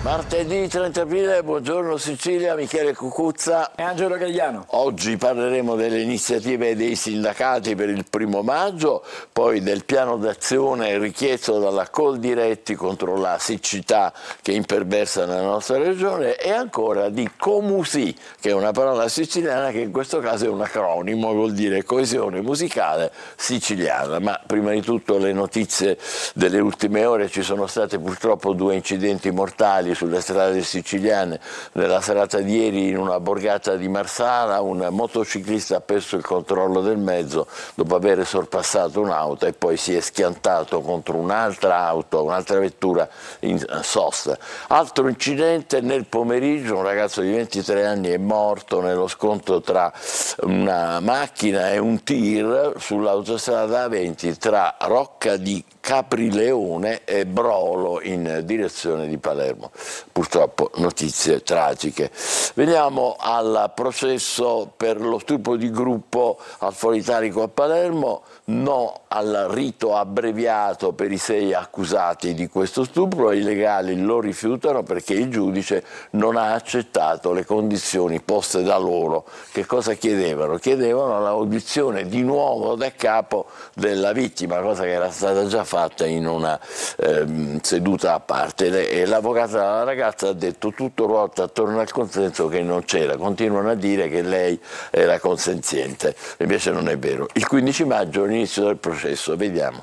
Martedì 30 aprile, buongiorno Sicilia, Michele Cucuzza e Angelo Gagliano. Oggi parleremo delle iniziative dei sindacati per il 1° maggio, poi del piano d'azione richiesto dalla Coldiretti contro la siccità che imperversa nella nostra regione e ancora di Comusì, che è una parola siciliana che in questo caso è un acronimo, vuol dire coesione musicale siciliana. Ma prima di tutto le notizie delle ultime ore: ci sono state purtroppo 2 incidenti mortali sulle strade siciliane. Nella serata di ieri in una borgata di Marsala un motociclista ha perso il controllo del mezzo dopo aver sorpassato un'auto e poi si è schiantato contro un'altra auto, un'altra vettura in sosta. Altro incidente nel pomeriggio: un ragazzo di 23 anni è morto nello scontro tra una macchina e un tir sull'autostrada A20 tra Rocca di Caprileone e Brolo in direzione di Palermo. Purtroppo notizie tragiche. Veniamo al processo per lo stupro di gruppo al Foro Italico a Palermo. No al rito abbreviato per i 6 accusati di questo stupro. I legali lo rifiutano perché il giudice non ha accettato le condizioni poste da loro. Che cosa chiedevano? Chiedevano l'audizione di nuovo da capo della vittima, cosa che era stata già fatta in una seduta a parte, e l'avvocato della ragazza ha detto tutto ruota attorno al consenso che non c'era. Continuano a dire che lei era consenziente, invece non è vero. Il 15 maggio è l'inizio del processo, vediamo.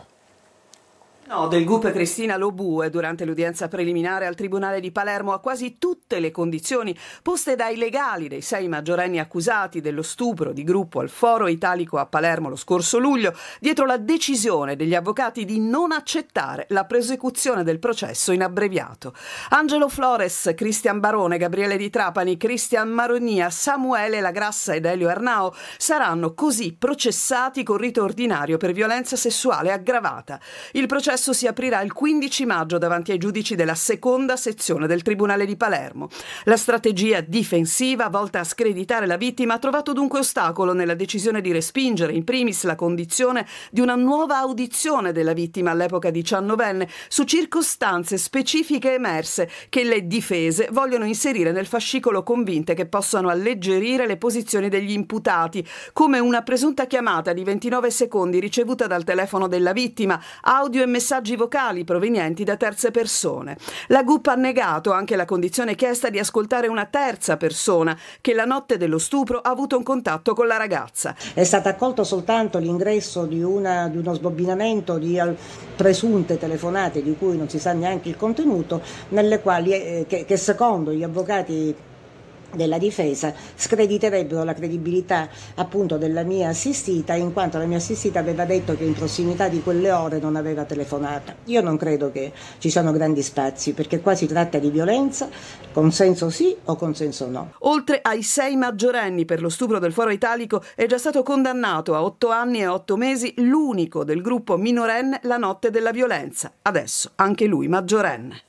No, del GUP Cristina Lobue durante l'udienza preliminare al Tribunale di Palermo a quasi tutte le condizioni poste dai legali dei 6 maggiorenni accusati dello stupro di gruppo al Foro Italico a Palermo lo scorso luglio, dietro la decisione degli avvocati di non accettare la prosecuzione del processo in abbreviato. Angelo Flores, Cristian Barone, Gabriele Di Trapani, Cristian Maronia, Samuele Lagrassa ed Elio Arnao saranno così processati con rito ordinario per violenza sessuale aggravata. Il processo si aprirà il 15 maggio davanti ai giudici della 2ª sezione del Tribunale di Palermo. La strategia difensiva volta a screditare la vittima ha trovato dunque ostacolo nella decisione di respingere in primis la condizione di una nuova audizione della vittima, all'epoca 19enne, su circostanze specifiche emerse che le difese vogliono inserire nel fascicolo convinte che possano alleggerire le posizioni degli imputati, come una presunta chiamata di 29 secondi ricevuta dal telefono della vittima, audio e messaggi vocali provenienti da terze persone. La GUP ha negato anche la condizione chiesta di ascoltare una terza persona che la notte dello stupro ha avuto un contatto con la ragazza. È stato accolto soltanto l'ingresso di uno sbobbinamento di presunte telefonate di cui non si sa neanche il contenuto, nelle quali che secondo gli avvocati della difesa screditerebbero la credibilità appunto della mia assistita, in quanto la mia assistita aveva detto che in prossimità di quelle ore non aveva telefonato. Io non credo che ci siano grandi spazi, perché qua si tratta di violenza, consenso sì o consenso no. Oltre ai 6 maggiorenni per lo stupro del Foro Italico è già stato condannato a 8 anni e 8 mesi l'unico del gruppo minorenne la notte della violenza, adesso anche lui maggiorenne.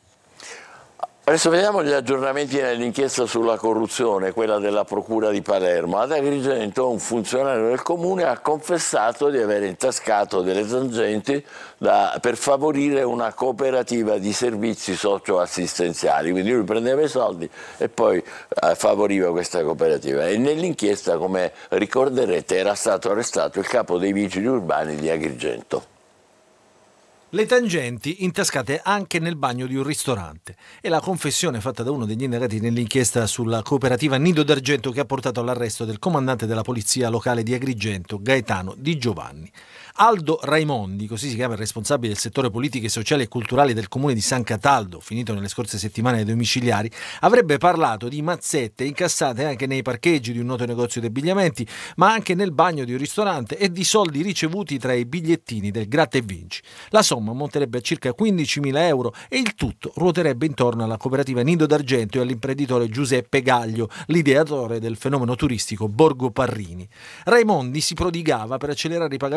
Adesso vediamo gli aggiornamenti nell'inchiesta sulla corruzione, quella della Procura di Palermo. Ad Agrigento un funzionario del comune ha confessato di aver intascato delle tangenti per favorire una cooperativa di servizi socio-assistenziali. Quindi lui prendeva i soldi e poi favoriva questa cooperativa. E nell'inchiesta, come ricorderete, era stato arrestato il capo dei vigili urbani di Agrigento. Le tangenti intascate anche nel bagno di un ristorante. È la confessione fatta da uno degli indagati nell'inchiesta sulla cooperativa Nido d'Argento che ha portato all'arresto del comandante della polizia locale di Agrigento, Gaetano Di Giovanni. Aldo Raimondi, così si chiama il responsabile del settore politiche, sociali e culturali del comune di San Cataldo, finito nelle scorse settimane ai domiciliari, avrebbe parlato di mazzette incassate anche nei parcheggi di un noto negozio di abbigliamenti, ma anche nel bagno di un ristorante, e di soldi ricevuti tra i bigliettini del Gratta e Vinci. La somma monterebbe a circa 15.000 euro e il tutto ruoterebbe intorno alla cooperativa Nido d'Argento e all'imprenditore Giuseppe Gaglio, l'ideatore del fenomeno turistico Borgo Parrini. Raimondi si prodigava per accelerare i pagamenti in favore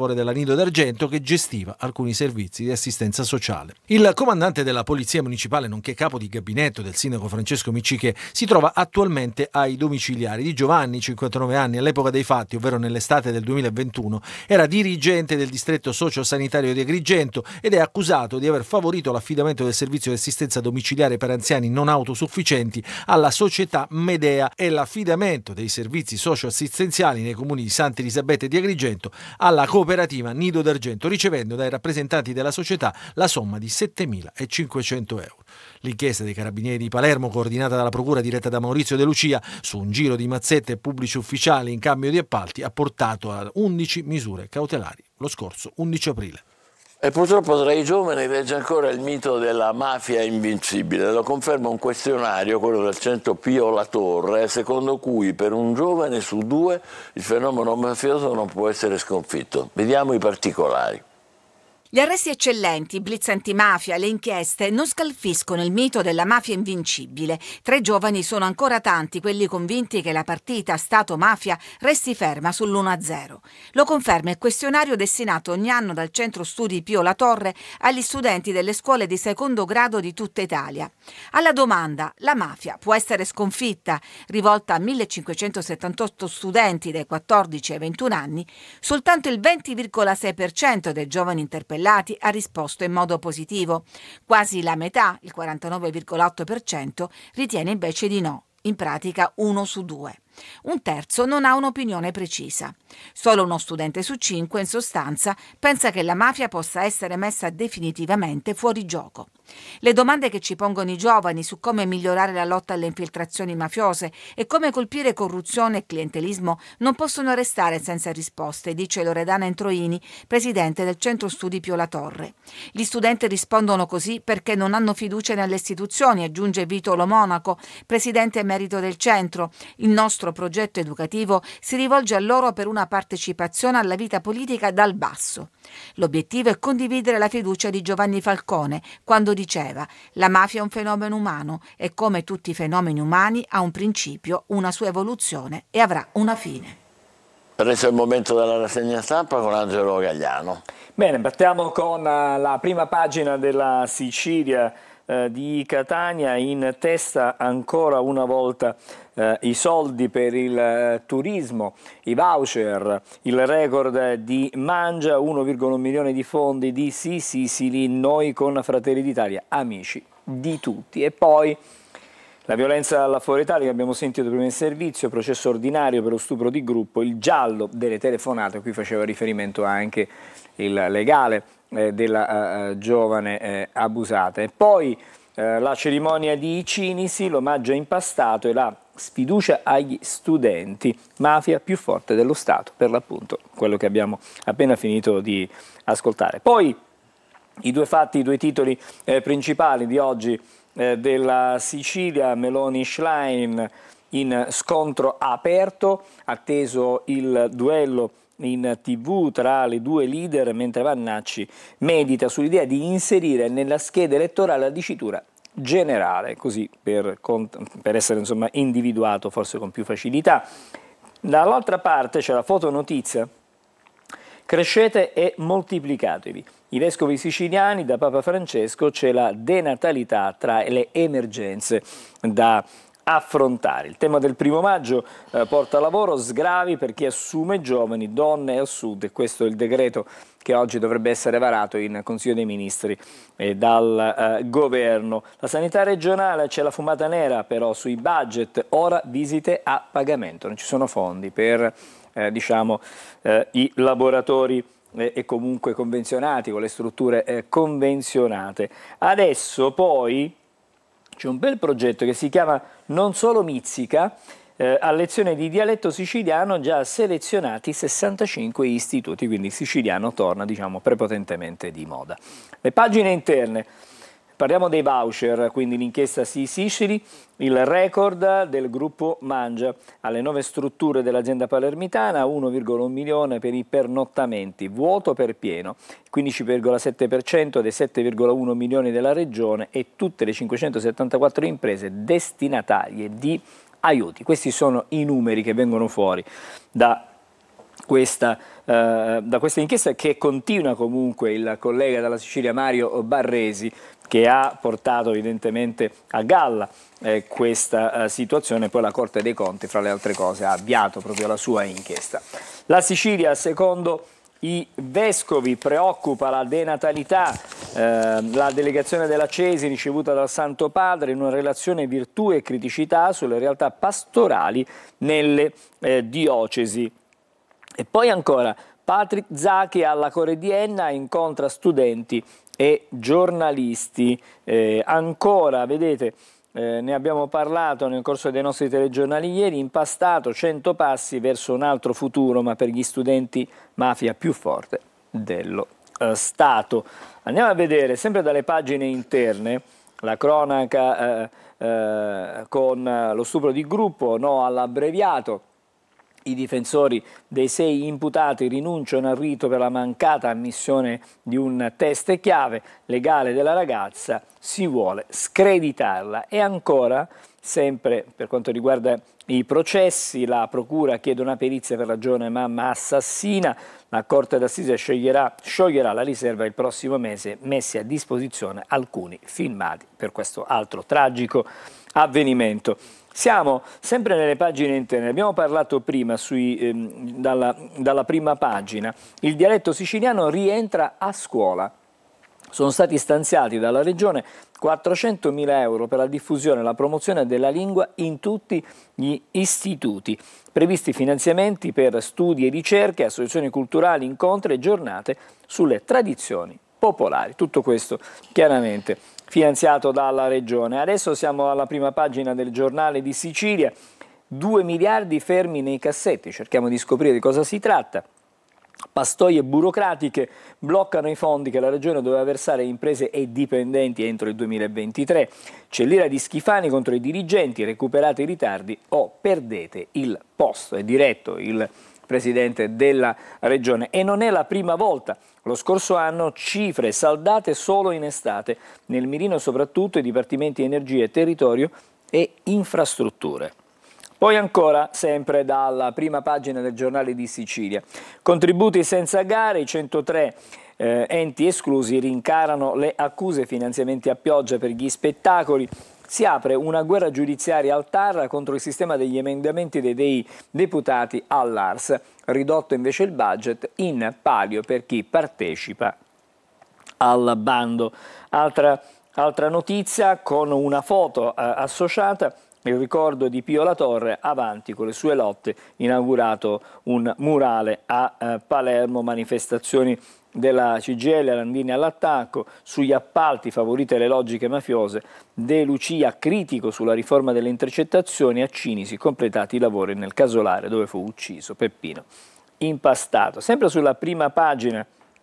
favore della Nido d'Argento, che gestiva alcuni servizi di assistenza sociale. Il comandante della Polizia Municipale, nonché capo di gabinetto del sindaco Francesco Micciche, si trova attualmente ai domiciliari di Giovanni, 59 anni, all'epoca dei fatti, ovvero nell'estate del 2021, era dirigente del distretto socio-sanitario di Agrigento ed è accusato di aver favorito l'affidamento del servizio di assistenza domiciliare per anziani non autosufficienti alla società Medea e l'affidamento dei servizi socio-assistenziali nei comuni di Santa Elisabetta e di Agrigento alla cooperativa Nido d'Argento, ricevendo dai rappresentanti della società la somma di 7.500 euro. L'inchiesta dei Carabinieri di Palermo, coordinata dalla procura diretta da Maurizio De Lucia, su un giro di mazzette e pubblici ufficiali in cambio di appalti, ha portato a 11 misure cautelari lo scorso 11 aprile. E purtroppo tra i giovani regge ancora il mito della mafia invincibile. Lo conferma un questionario, quello del centro Pio La Torre, secondo cui per un giovane su 2 il fenomeno mafioso non può essere sconfitto. Vediamo i particolari. Gli arresti eccellenti, i blitz antimafia, le inchieste non scalfiscono il mito della mafia invincibile. Tra i giovani sono ancora tanti quelli convinti che la partita Stato-mafia resti ferma sull'1-0. Lo conferma il questionario destinato ogni anno dal Centro Studi Pio La Torre agli studenti delle scuole di secondo grado di tutta Italia. Alla domanda «La mafia può essere sconfitta?» rivolta a 1578 studenti dai 14 ai 21 anni, soltanto il 20,6% dei giovani interpellati ha risposto in modo positivo. Quasi la metà, il 49,8%, ritiene invece di no. In pratica 1 su 2. Un terzo non ha un'opinione precisa. Solo uno studente su 5, in sostanza, pensa che la mafia possa essere messa definitivamente fuori gioco. Le domande che ci pongono i giovani su come migliorare la lotta alle infiltrazioni mafiose e come colpire corruzione e clientelismo non possono restare senza risposte, dice Loredana Entroini, presidente del Centro Studi Pio La Torre. Gli studenti rispondono così perché non hanno fiducia nelle istituzioni, aggiunge Vito Lo Monaco, presidente emerito del centro. Il nostro progetto educativo si rivolge a loro per una partecipazione alla vita politica dal basso. L'obiettivo è condividere la fiducia di Giovanni Falcone quando diceva: la mafia è un fenomeno umano e come tutti i fenomeni umani ha un principio, una sua evoluzione e avrà una fine. Adesso è il momento della rassegna stampa con Angelo Gagliano. Bene, partiamo con la prima pagina della Sicilia di Catania, in testa ancora una volta i soldi per il turismo, i voucher, il record di Mangia, 1,1 milione di fondi di Sicily, noi con Fratelli d'Italia, amici di tutti. E poi la violenza alla Fuori Italia che abbiamo sentito prima in servizio, processo ordinario per lo stupro di gruppo, il giallo delle telefonate, a cui faceva riferimento anche il legale della giovane abusata. E poi la cerimonia di Cinisi, l'omaggio impastato e la sfiducia agli studenti, mafia più forte dello Stato, per l'appunto quello che abbiamo appena finito di ascoltare. Poi i due fatti, i due titoli principali di oggi della Sicilia, Meloni-Schlein in scontro aperto, atteso il duello in TV tra le due leader, mentre Vannacci medita sull'idea di inserire nella scheda elettorale la dicitura generale, così per essere insomma individuato forse con più facilità. Dall'altra parte c'è la fotonotizia: crescete e moltiplicatevi. I vescovi siciliani, da Papa Francesco, c'è la denatalità tra le emergenze da affrontare. Il tema del 1° maggio porta lavoro, sgravi per chi assume giovani, donne al sud, e questo è il decreto che oggi dovrebbe essere varato in Consiglio dei Ministri dal governo. La sanità regionale, c'è la fumata nera però sui budget, ora visite a pagamento, non ci sono fondi per i laboratori e comunque convenzionati, con le strutture convenzionate. Adesso poi c'è un bel progetto che si chiama Non solo Mizzica, a lezione di dialetto siciliano già selezionati 65 istituti, quindi il siciliano torna prepotentemente di moda. Le pagine interne, parliamo dei voucher, quindi l'inchiesta Sicily, il record del gruppo Mangia, alle 9 strutture dell'azienda palermitana, 1,1 milione per i pernottamenti, vuoto per pieno, 15,7% dei 7,1 milioni della regione e tutte le 574 imprese destinatarie di aiuti. Questi sono i numeri che vengono fuori da da questa inchiesta, che continua comunque il collega dalla Sicilia Mario Barresi, che ha portato evidentemente a galla questa situazione. Poi la Corte dei Conti, fra le altre cose, ha avviato proprio la sua inchiesta. La Sicilia, secondo i vescovi, preoccupa la denatalità. La delegazione della Cesi, ricevuta dal Santo Padre, in una relazione virtù e criticità sulle realtà pastorali nelle diocesi. E poi ancora, Patrick Zaki alla Core di Enna incontra studenti e giornalisti. Ancora, vedete, ne abbiamo parlato nel corso dei nostri telegiornali ieri, impastato 100 passi verso un altro futuro, ma per gli studenti mafia più forte dello Stato. Andiamo a vedere, sempre dalle pagine interne, la cronaca con lo stupro di gruppo, no all'abbreviato. I difensori dei 6 imputati rinunciano al rito per la mancata ammissione di un test chiave legale della ragazza, si vuole screditarla. E ancora, sempre per quanto riguarda i processi, la procura chiede una perizia per la giovane mamma assassina, la Corte d'Assise scioglierà la riserva il prossimo mese, messi a disposizione alcuni filmati per questo altro tragico avvenimento. Siamo sempre nelle pagine interne, abbiamo parlato prima dalla prima pagina. Il dialetto siciliano rientra a scuola. Sono stati stanziati dalla Regione 400.000 euro per la diffusione e la promozione della lingua in tutti gli istituti. Previsti finanziamenti per studi e ricerche, associazioni culturali, incontri e giornate sulle tradizioni popolari. Tutto questo chiaramente finanziato dalla Regione. Adesso siamo alla prima pagina del Giornale di Sicilia. 2 miliardi fermi nei cassetti, cerchiamo di scoprire di cosa si tratta. Pastoie burocratiche bloccano i fondi che la Regione doveva versare a imprese e dipendenti entro il 2023. C'è l'ira di Schifani contro i dirigenti, recuperate i ritardi o perdete il posto. È diretto il Presidente della Regione e non è la prima volta. Lo scorso anno cifre saldate solo in estate, nel mirino soprattutto i dipartimenti energia e territorio e infrastrutture. Poi ancora, sempre dalla prima pagina del Giornale di Sicilia, contributi senza gare, i 103 enti esclusi rincarano le accuse, finanziamenti a pioggia per gli spettacoli. Si apre una guerra giudiziaria al TAR contro il sistema degli emendamenti dei deputati all'ARS, ridotto invece il budget in palio per chi partecipa al bando. Altra notizia con una foto associata, il ricordo di Pio La Torre, avanti con le sue lotte, inaugurato un murale a Palermo, manifestazioni della CGIL, Landini all'attacco, sugli appalti favorite le logiche mafiose, De Lucia critico sulla riforma delle intercettazioni, a Cinisi completati i lavori nel casolare dove fu ucciso Peppino Impastato. Sempre sulla prima pagina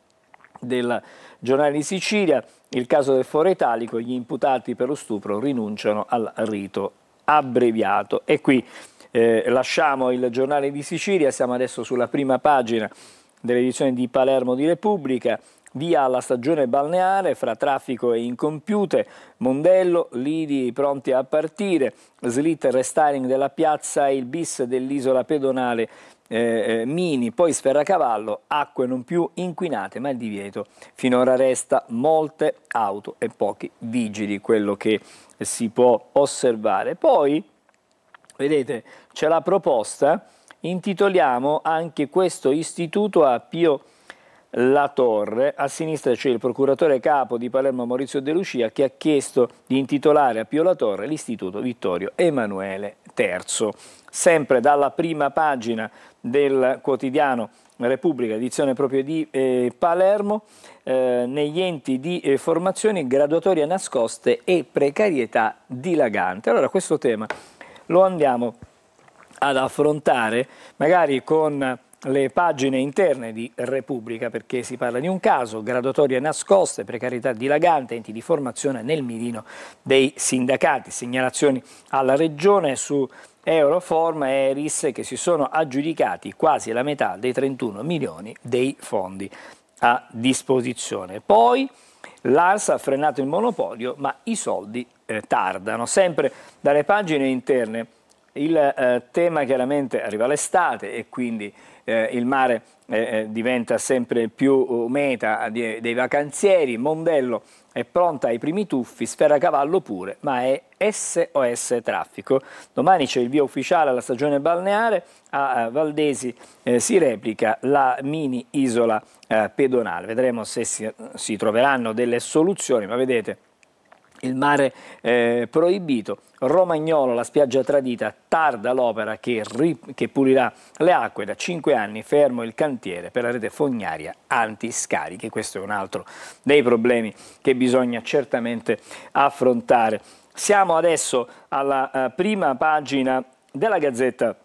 del Giornale di Sicilia, il caso del Foro Italico, gli imputati per lo stupro rinunciano al rito abbreviato. E qui lasciamo il Giornale di Sicilia, siamo adesso sulla prima pagina dell'edizione di Palermo di Repubblica. Via alla stagione balneare, fra traffico e incompiute, Mondello, lidi pronti a partire, slit restyling della piazza, il bis dell'isola pedonale Mini, poi Sferracavallo, acque non più inquinate, ma il divieto finora resta, molte auto e pochi vigili, quello che si può osservare. Poi, vedete, c'è la proposta, intitoliamo anche questo istituto a Pio La Torre, a sinistra c'è il procuratore capo di Palermo Maurizio De Lucia che ha chiesto di intitolare a Pio La Torre l'istituto Vittorio Emanuele III. Sempre dalla prima pagina del quotidiano Repubblica, edizione proprio di Palermo, negli enti di formazione, graduatorie nascoste e precarietà dilagante. Allora questo tema lo andiamo ad affrontare magari con le pagine interne di Repubblica, perché si parla di un caso, graduatorie nascoste, precarietà dilagante, enti di formazione nel mirino dei sindacati, segnalazioni alla Regione su Euroform e Eris che si sono aggiudicati quasi la metà dei 31 milioni dei fondi a disposizione. Poi l'ARS ha frenato il monopolio, ma i soldi tardano. Sempre dalle pagine interne, Il tema chiaramente arriva l'estate e quindi il mare diventa sempre più meta dei vacanzieri. Mondello è pronta ai primi tuffi, Sferacavallo pure, ma è SOS Traffico. Domani c'è il via ufficiale alla stagione balneare, a Valdesi si replica la mini isola pedonale. Vedremo se si troveranno delle soluzioni, ma vedete, il mare proibito. Romagnolo, la spiaggia tradita, tarda l'opera che pulirà le acque. Da 5 anni fermo il cantiere per la rete fognaria antiscarichi. Questo è un altro dei problemi che bisogna certamente affrontare. Siamo adesso alla prima pagina della Gazzetta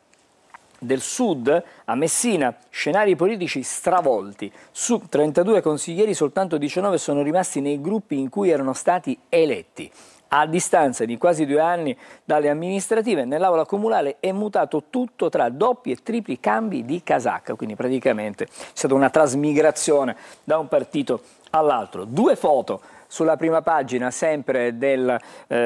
del Sud. A Messina, scenari politici stravolti. Su 32 consiglieri soltanto 19 sono rimasti nei gruppi in cui erano stati eletti. A distanza di quasi 2 anni dalle amministrative, nell'aula comunale è mutato tutto tra doppi e tripli cambi di casacca, quindi praticamente è stata una trasmigrazione da un partito all'altro. 2 foto sulla prima pagina sempre del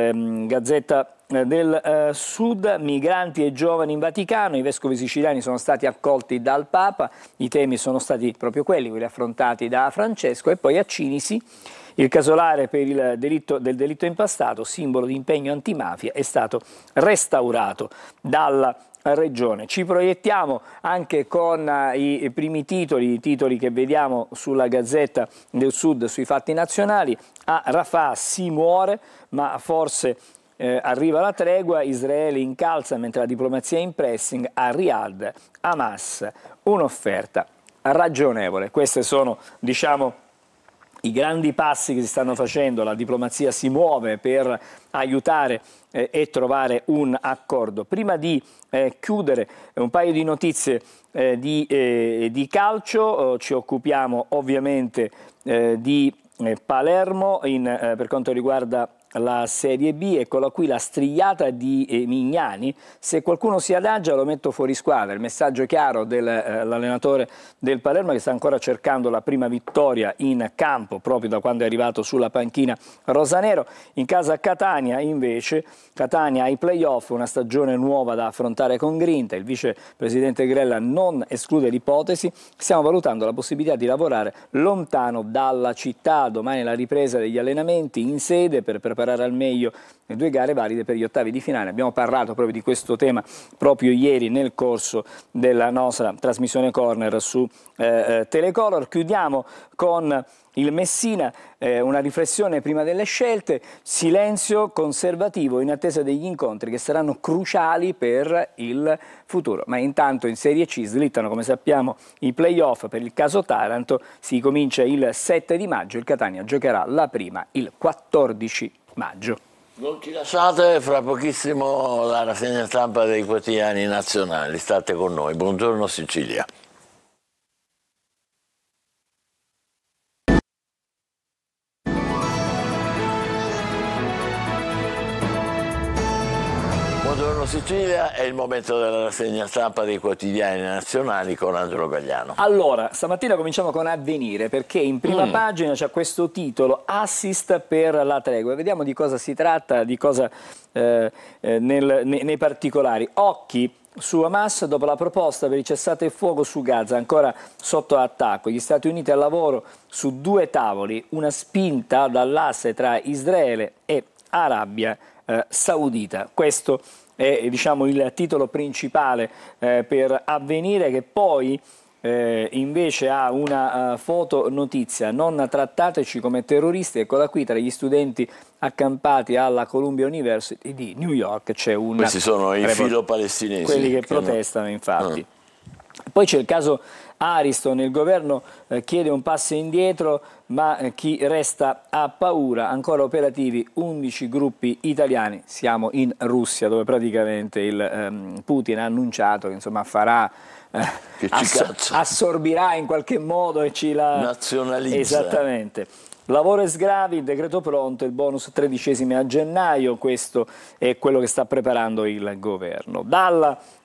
Gazzetta del Sud, migranti e giovani in Vaticano, i vescovi siciliani sono stati accolti dal Papa, i temi sono stati proprio quelli affrontati da Francesco, e poi a Cinisi il casolare per il delitto impastato, simbolo di impegno antimafia, è stato restaurato dalla Regione. Ci proiettiamo anche con i primi titoli, i titoli che vediamo sulla Gazzetta del Sud sui fatti nazionali. A Rafah si muore, ma forse arriva la tregua, Israele incalza mentre la diplomazia è in pressing, a Riyadh, Hamas, un'offerta ragionevole. Queste sono, diciamo, i grandi passi che si stanno facendo, la diplomazia si muove per aiutare e trovare un accordo. Prima di chiudere un paio di notizie di calcio, ci occupiamo ovviamente di Palermo per quanto riguarda la Serie B. Eccola qui la strigliata di Mignani: se qualcuno si adagia lo metto fuori squadra. Il messaggio chiaro dell'allenatore del Palermo, che sta ancora cercando la prima vittoria in campo proprio da quando è arrivato sulla panchina rosanero. In casa Catania invece, Catania ai playoff, una stagione nuova da affrontare con grinta. Il vicepresidente Grella non esclude l'ipotesi: stiamo valutando la possibilità di lavorare lontano dalla città. Domani la ripresa degli allenamenti in sede per preparare al meglio le 2 gare valide per gli ottavi di finale. Abbiamo parlato proprio di questo tema proprio ieri nel corso della nostra trasmissione Corner su Telecolor. Chiudiamo con il Messina, una riflessione prima delle scelte, silenzio conservativo in attesa degli incontri che saranno cruciali per il futuro. Ma intanto in Serie C slittano, come sappiamo, i playoff per il caso Taranto. Si comincia il 7 di maggio, il Catania giocherà la prima il 14 maggio. Non ci lasciate, fra pochissimo la rassegna stampa dei quotidiani nazionali. State con noi. Buongiorno Sicilia. Buongiorno Sicilia, è il momento della rassegna stampa dei quotidiani nazionali con Angelo Gagliano. Allora, stamattina cominciamo con Avvenire, perché in prima pagina c'è questo titolo: assist per la tregua. Vediamo di cosa si tratta, di cosa nei particolari. Occhi su Hamas dopo la proposta per il cessate il fuoco su Gaza, ancora sotto attacco. Gli Stati Uniti al lavoro su 2 tavoli, una spinta dall'asse tra Israele e Arabia Saudita. Questo è, diciamo, il titolo principale per Avvenire, che poi invece ha una fotonotizia: non trattateci come terroristi. Eccola qui, tra gli studenti accampati alla Columbia University di New York c'è un... Questi sono i filo-palestinesi. Quelli che protestano, infatti. Poi c'è il caso Ariston, il governo chiede un passo indietro, ma chi resta ha paura. Ancora operativi 11 gruppi italiani. Siamo in Russia, dove praticamente Putin ha annunciato che insomma farà... assorbirà in qualche modo e ci la nazionalizza. Esattamente. Lavoro e sgravi, il decreto pronto, il bonus 13esimi a gennaio, questo è quello che sta preparando il governo. Dalla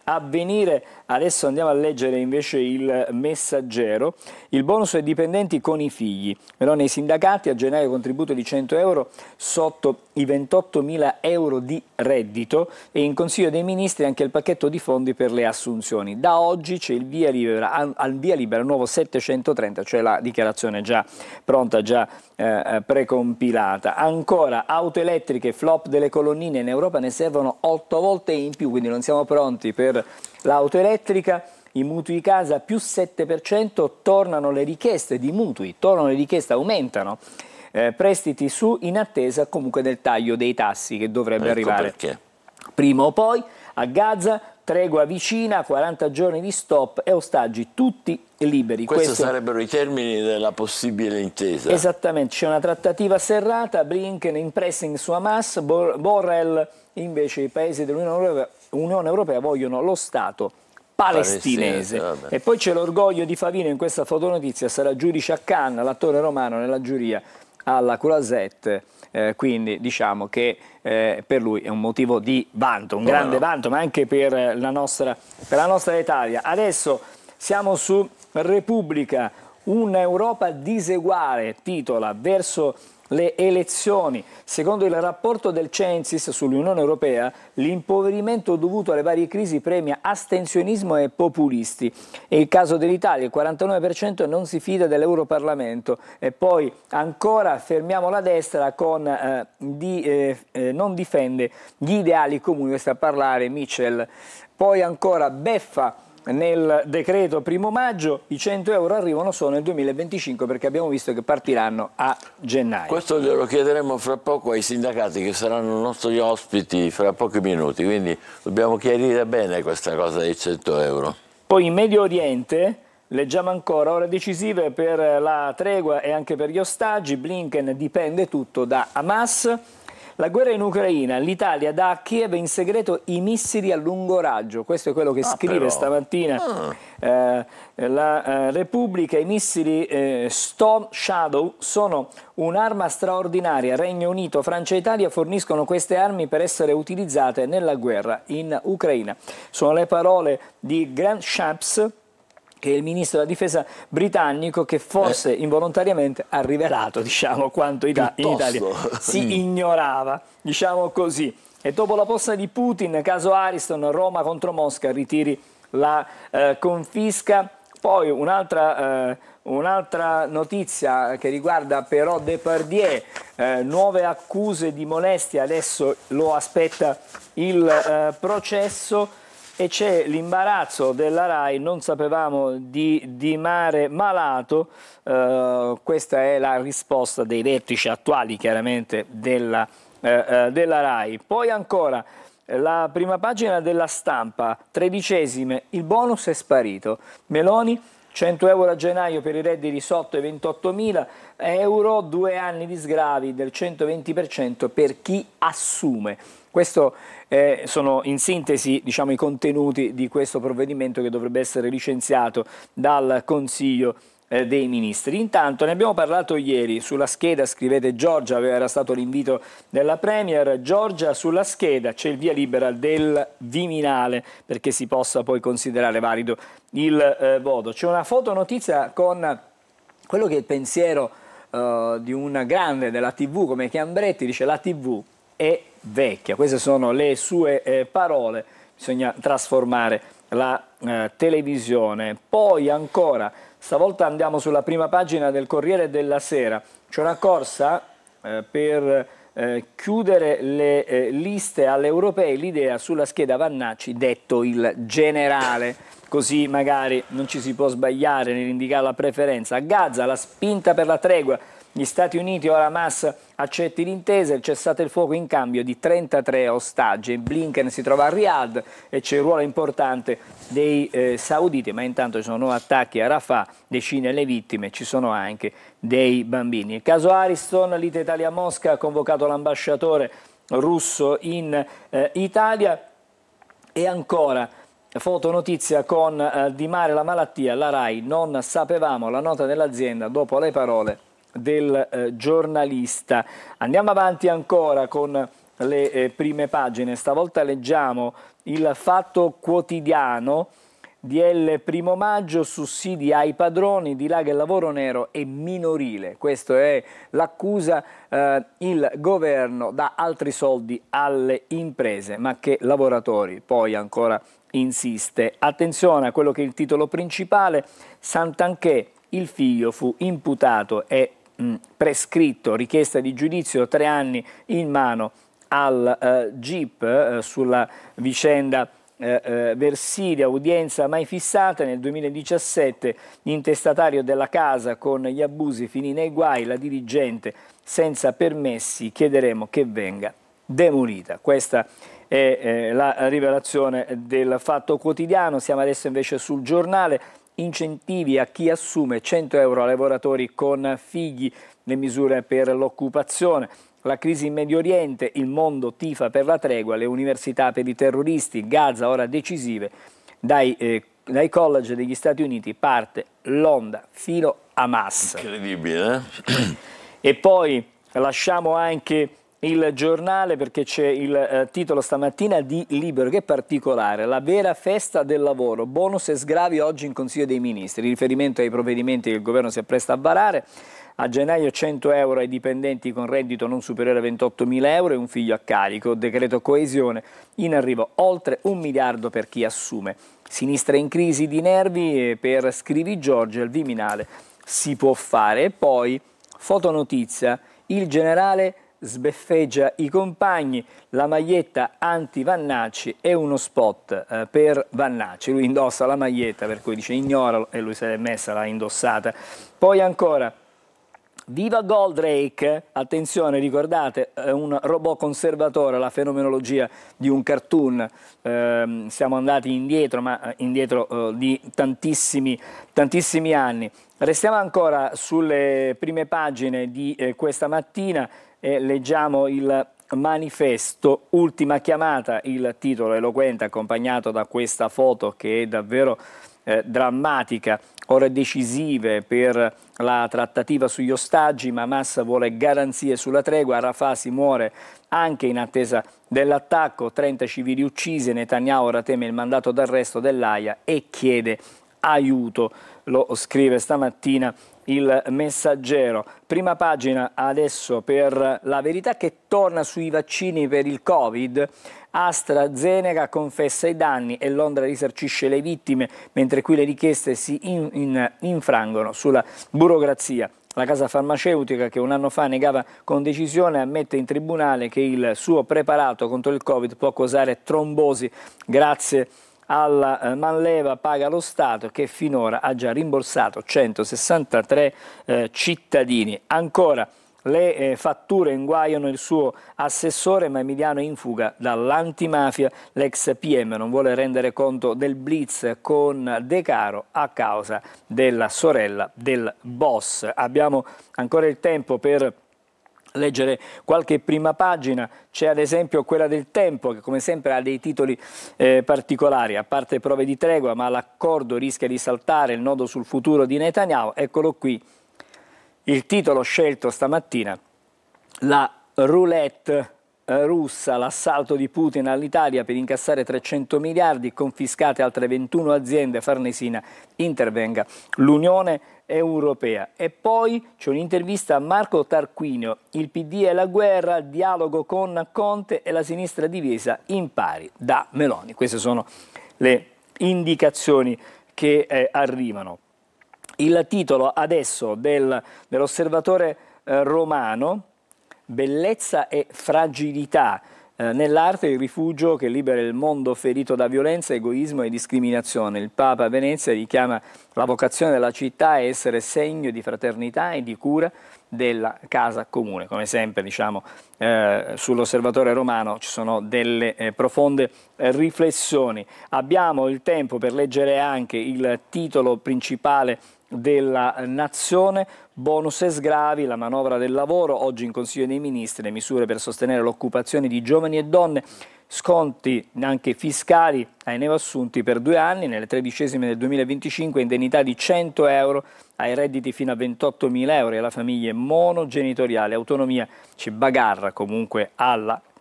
Avvenire. Adesso andiamo a leggere invece il Messaggero. Il bonus ai dipendenti con i figli. Meloni ai sindacati, a gennaio contributo di 100 euro sotto i 28.000 euro di reddito, e in Consiglio dei Ministri anche il pacchetto di fondi per le assunzioni. Da oggi c'è il via libera, al via libera il nuovo 730, cioè la dichiarazione già pronta, già precompilata. Ancora auto elettriche, flop delle colonnine, in Europa ne servono 8 volte in più, quindi non siamo pronti per l'auto elettrica. I mutui casa più 7%, tornano le richieste di mutui, aumentano. Prestiti su in attesa comunque del taglio dei tassi che dovrebbe arrivare prima o poi. A Gaza tregua vicina, 40 giorni di stop e ostaggi tutti liberi. Questi sarebbero i termini della possibile intesa. Esattamente, c'è una trattativa serrata, Blinken in pressing su Hamas, Borrell invece i paesi dell'Unione Europea vogliono lo Stato palestinese. E poi c'è l'orgoglio di Favino in questa fotonotizia, sarà giudice a Cannes, l'attore romano nella giuria alla Croisette, quindi diciamo che per lui è un motivo di vanto, un grande vanto, ma anche per la nostra Italia. Adesso siamo su Repubblica, un'Europa diseguale, titola, verso le elezioni. Secondo il rapporto del Censis sull'Unione Europea, l'impoverimento dovuto alle varie crisi premia astensionismo e populisti. È il caso dell'Italia, il 49% non si fida dell'Europarlamento. E poi ancora fermiamo la destra con non difende gli ideali comuni, questa a parlare Mitchell. Poi ancora beffa nel decreto 1° maggio, i 100 euro arrivano solo nel 2025 perché abbiamo visto che partiranno a gennaio. Questo glielo chiederemo fra poco ai sindacati che saranno nostri ospiti fra pochi minuti, quindi dobbiamo chiarire bene questa cosa dei 100 euro. Poi in Medio Oriente leggiamo ancora ore decisive per la tregua e anche per gli ostaggi, Blinken dipende tutto da Hamas. La guerra in Ucraina, l'Italia dà a Kiev in segreto i missili a lungo raggio, questo è quello che scrive stamattina la Repubblica. I missili Storm Shadow sono un'arma straordinaria, Regno Unito, Francia e Italia forniscono queste armi per essere utilizzate nella guerra in Ucraina. Sono le parole di Grant Shapps, che è il ministro della difesa britannico, che forse involontariamente ha rivelato, diciamo, quanto in Italia si ignorava, diciamo così. E dopo la posta di Putin, caso Ariston, Roma contro Mosca, ritiri la confisca. Poi un'altra notizia che riguarda però Depardieu, nuove accuse di molestia, adesso lo aspetta il processo. E c'è l'imbarazzo della RAI, non sapevamo di Mare Malato, questa è la risposta dei vertici attuali chiaramente della RAI. Poi ancora la prima pagina della Stampa, 13esime, il bonus è sparito, Meloni 100 euro a gennaio per i redditi sotto i 28.000 euro, 2 anni di sgravi del 120% per chi assume. Questo sono in sintesi, diciamo, i contenuti di questo provvedimento che dovrebbe essere licenziato dal Consiglio dei Ministri. Intanto ne abbiamo parlato ieri, sulla scheda scrivete Giorgia, era stato l'invito della Premier, Giorgia sulla scheda c'è il via libera del Viminale perché si possa poi considerare valido il voto. C'è una fotonotizia con quello che è il pensiero di un grande della TV come Chiambretti, dice la TV è vecchia, queste sono le sue parole, bisogna trasformare la televisione. Poi ancora, stavolta andiamo sulla prima pagina del Corriere della Sera, c'è una corsa per chiudere le liste alle europee, l'idea sulla scheda Vannacci, detto il generale, così magari non ci si può sbagliare nell'indicare la preferenza. A Gaza la spinta per la tregua, gli Stati Uniti, ora Hamas accetti l'intesa, il cessate il fuoco in cambio di 33 ostaggi. Blinken si trova a Riyadh e c'è il ruolo importante dei sauditi, ma intanto ci sono nuovi attacchi a Rafah, decine le vittime, ci sono anche dei bambini. Il caso Ariston, lite Italia-Mosca, ha convocato l'ambasciatore russo in Italia. E ancora fotonotizia con Di Mare, la malattia, la RAI, non sapevamo, la nota dell'azienda dopo le parole del giornalista. Andiamo avanti ancora con le prime pagine. Stavolta leggiamo il Fatto Quotidiano. DL 1° maggio, sussidi ai padroni, dilaga il lavoro nero e minorile. Questa è l'accusa. Il governo dà altri soldi alle imprese, ma che lavoratori poi ancora insiste. Attenzione a quello che è il titolo principale: Santanchè, il figlio fu imputato e prescritto, richiesta di giudizio, 3 anni in mano al GIP sulla vicenda Versilia, udienza mai fissata. Nel 2017 intestatario della casa con gli abusi finì nei guai, la dirigente senza permessi, chiederemo che venga demolita. Questa è la rivelazione del Fatto Quotidiano. Siamo adesso invece sul Giornale. Incentivi a chi assume, 100 euro a lavoratori con figli, le misure per l'occupazione. La crisi in Medio Oriente, il mondo tifa per la tregua, le università per i terroristi, Gaza ora decisive. Dai college degli Stati Uniti parte l'onda filo Hamas. Incredibile, E poi lasciamo anche il Giornale, perché c'è il titolo stamattina di Libero, che è particolare: la vera festa del lavoro, bonus e sgravi oggi in Consiglio dei Ministri, riferimento ai provvedimenti che il governo si appresta a varare. A gennaio 100 euro ai dipendenti con reddito non superiore a 28.000 euro e un figlio a carico. Decreto coesione, in arrivo oltre 1 miliardo per chi assume. Sinistra in crisi di nervi, per Scrivi Giorgio il Viminale si può fare. E poi fotonotizia: il generale sbeffeggia i compagni, la maglietta anti-Vannacci e uno spot per Vannacci. Lui indossa la maglietta, per cui dice ignoralo, e lui se l'è messa, l'ha indossata. Poi ancora: viva Goldrake, attenzione, ricordate, un robot conservatore, la fenomenologia di un cartoon. Siamo andati indietro, ma indietro di tantissimi anni. Restiamo ancora sulle prime pagine di questa mattina e leggiamo il Manifesto, ultima chiamata, il titolo eloquente accompagnato da questa foto che è davvero drammatica. Ore decisive per la trattativa sugli ostaggi, ma Hamas vuole garanzie sulla tregua. Rafah si muore anche in attesa dell'attacco, 30 civili uccisi. Netanyahu ora teme il mandato d'arresto dell'AIA e chiede aiuto, lo scrive stamattina il Messaggero. Prima pagina adesso per La Verità, che torna sui vaccini per il Covid. AstraZeneca confessa i danni e Londra risarcisce le vittime, mentre qui le richieste si infrangono sulla burocrazia. La casa farmaceutica, che un anno fa negava con decisione, ammette in tribunale che il suo preparato contro il Covid può causare trombosi. Grazie alla manleva paga lo Stato, che finora ha già rimborsato 163 cittadini. Ancora, le fatture inguaiano il suo assessore, ma Emiliano è in fuga dall'antimafia. L'ex PM non vuole rendere conto del blitz con De Caro a causa della sorella del boss. Abbiamo ancora il tempo per leggere qualche prima pagina. C'è ad esempio quella del Tempo, che come sempre ha dei titoli particolari. A parte prove di tregua, ma l'accordo rischia di saltare, il nodo sul futuro di Netanyahu. Eccolo qui il titolo scelto stamattina: la roulette russa, l'assalto di Putin all'Italia per incassare 300 miliardi, confiscate altre 21 aziende, Farnesina intervenga l'Unione Europea. E poi c'è un'intervista a Marco Tarquinio: il PD e la guerra, dialogo con Conte e la sinistra divisa, impari da Meloni. Queste sono le indicazioni che arrivano. Il titolo adesso dell'Osservatore Romano: bellezza e fragilità nell'arte, il rifugio che libera il mondo ferito da violenza, egoismo e discriminazione. Il Papa a Venezia richiama la vocazione della città a essere segno di fraternità e di cura della casa comune. Come sempre, diciamo, sull'Osservatore Romano ci sono delle profonde riflessioni. Abbiamo il tempo per leggere anche il titolo principale della Nazione: bonus e sgravi, la manovra del lavoro, oggi in Consiglio dei Ministri, le misure per sostenere l'occupazione di giovani e donne, sconti anche fiscali ai neoassunti per 2 anni, nelle 13esime del 2025, indennità di 100 euro ai redditi fino a 28.000 euro e alle famiglie monogenitoriali, autonomia, c'è bagarra comunque alla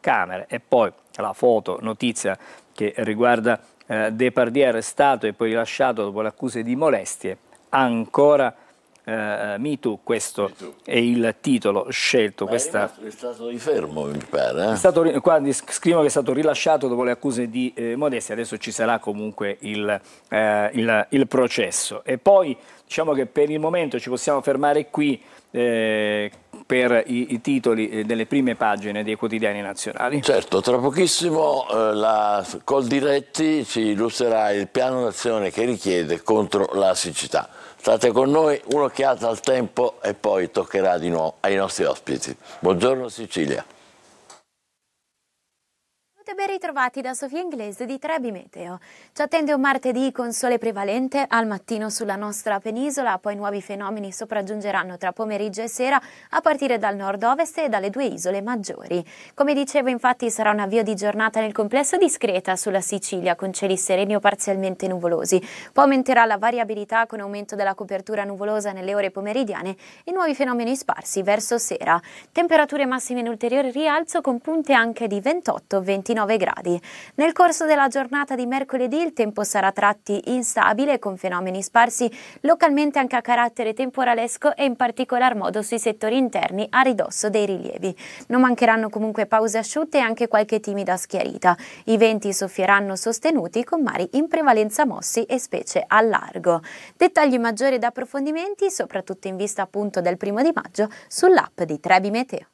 Camere. E poi la foto, notizia che riguarda Depardieu arrestato e poi rilasciato dopo le accuse di molestie, ancora Me Too, questo è il titolo scelto. È stato di fermo, mi pare. Qua scrivono che è stato rilasciato dopo le accuse di molestie, adesso ci sarà comunque il processo. E poi diciamo che per il momento ci possiamo fermare qui per i titoli delle prime pagine dei quotidiani nazionali. Certo, tra pochissimo la Coldiretti ci illustrerà il piano d'azione che richiede contro la siccità. State con noi, un'occhiata al tempo e poi toccherà di nuovo ai nostri ospiti. Buongiorno Sicilia. Ben ritrovati da Sofia Inglese di Trebi Meteo. Ci attende un martedì con sole prevalente al mattino sulla nostra penisola, poi nuovi fenomeni sopraggiungeranno tra pomeriggio e sera a partire dal nord-ovest e dalle 2 isole maggiori. Come dicevo, infatti, sarà un avvio di giornata nel complesso discreta sulla Sicilia con cieli sereni o parzialmente nuvolosi. Poi aumenterà la variabilità con aumento della copertura nuvolosa nelle ore pomeridiane e nuovi fenomeni sparsi verso sera. Temperature massime in ulteriore rialzo con punte anche di 28-29 gradi. Nel corso della giornata di mercoledì il tempo sarà a tratti instabile con fenomeni sparsi localmente anche a carattere temporalesco e in particolar modo sui settori interni a ridosso dei rilievi. Non mancheranno comunque pause asciutte e anche qualche timida schiarita. I venti soffieranno sostenuti con mari in prevalenza mossi e specie al largo. Dettagli maggiori ed approfondimenti soprattutto in vista appunto del 1° maggio sull'app di Trebi Meteo.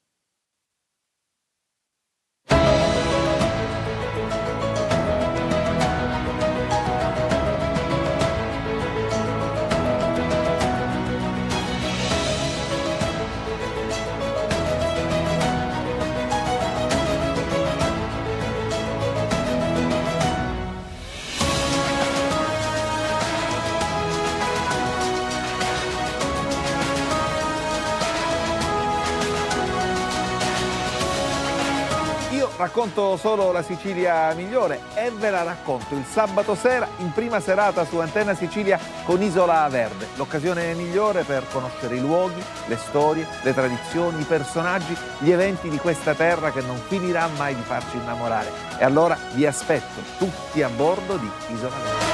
Racconto solo la Sicilia migliore e ve la racconto il sabato sera in prima serata su Antenna Sicilia con Isola Verde, l'occasione migliore per conoscere i luoghi, le storie, le tradizioni, i personaggi, gli eventi di questa terra che non finirà mai di farci innamorare. E allora vi aspetto tutti a bordo di Isola Verde.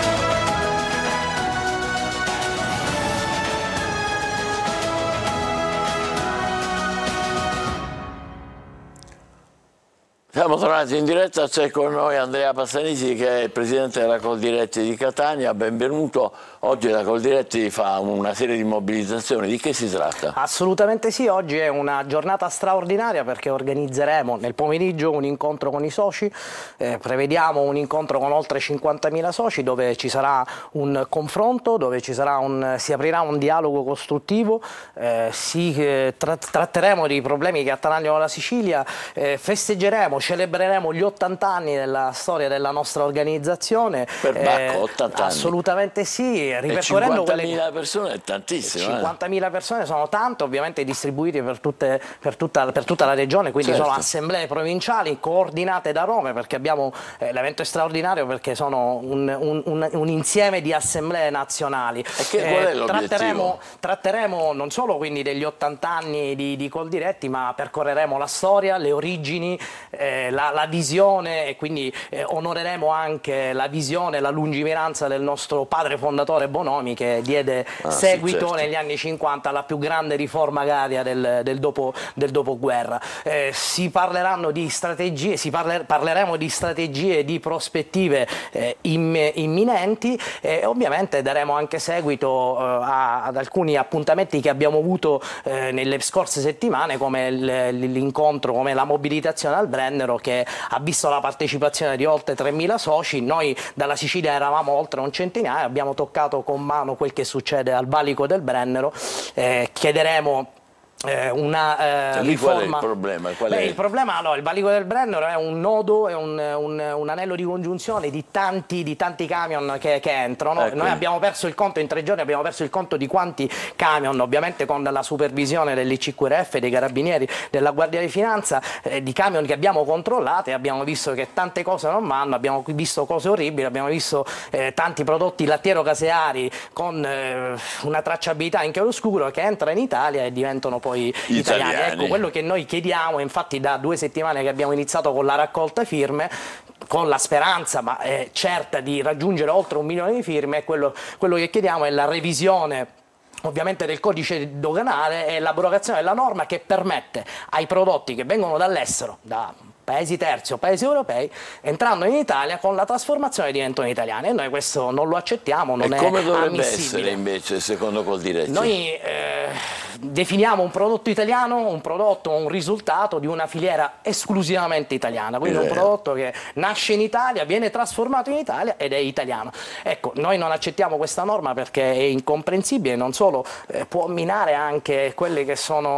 Siamo tornati in diretta, c'è con noi Andrea Passanisi che è il presidente della Coldiretti di Catania, benvenuto. Oggi la Coldiretti fa una serie di mobilitazioni, di che si tratta? Assolutamente sì, oggi è una giornata straordinaria perché organizzeremo nel pomeriggio un incontro con i soci, prevediamo un incontro con oltre 50.000 soci dove ci sarà un confronto, dove si aprirà un dialogo costruttivo, tratteremo dei problemi che attanagliano la Sicilia, festeggeremo, celebreremo gli 80 anni della storia della nostra organizzazione. Per Bacco, 80 anni. Assolutamente sì. E 50.000 persone è tantissimo. 50.000 persone sono tante, ovviamente distribuite per tutta la regione, quindi certo. Sono assemblee provinciali coordinate da Roma, perché abbiamo l'evento è straordinario perché sono un insieme di assemblee nazionali. E qual è l'obiettivo? Tratteremo non solo quindi degli 80 anni di Coldiretti, ma percorreremo la storia, le origini, la visione e quindi onoreremo anche la visione e la lungimiranza del nostro padre fondatore Bonomi, che diede seguito sì, certo. negli anni 50 alla più grande riforma agraria del dopoguerra. Si parleranno di strategie, parleremo di strategie, di prospettive imminenti e ovviamente daremo anche seguito ad alcuni appuntamenti che abbiamo avuto nelle scorse settimane, come l'incontro, come la mobilitazione al Brennero, che ha visto la partecipazione di oltre 3.000 soci. Noi dalla Sicilia eravamo oltre un centinaio, abbiamo toccato con mano quel che succede al valico del Brennero, chiederemo una riforma. Qual è il problema? Il problema, no, il valico del Brennero è un nodo, è un anello di congiunzione di tanti camion che entrano. Noi abbiamo perso il conto in 3 giorni, abbiamo perso il conto di quanti camion, ovviamente con la supervisione dell'ICQRF, dei Carabinieri, della Guardia di Finanza, di camion che abbiamo controllato, e abbiamo visto che tante cose non vanno, abbiamo visto cose orribili, abbiamo visto tanti prodotti lattiero-caseari con una tracciabilità in chiaroscuro che entra in Italia e diventano poi italiani. Ecco, quello che noi chiediamo, infatti da 2 settimane che abbiamo iniziato con la raccolta firme, con la speranza ma certa di raggiungere oltre 1 milione di firme, quello che chiediamo è la revisione ovviamente del codice doganale e l'abrogazione della norma che permette ai prodotti che vengono dall'estero, da paesi terzi o paesi europei, entrando in Italia con la trasformazione diventano italiani, e noi questo non lo accettiamo, non è ammissibile. E come dovrebbe essere invece secondo Coldiretti? Noi definiamo un prodotto italiano, un risultato di una filiera esclusivamente italiana, quindi un prodotto che nasce in Italia, viene trasformato in Italia ed è italiano. Ecco, noi non accettiamo questa norma perché è incomprensibile, non solo può minare anche quelle che sono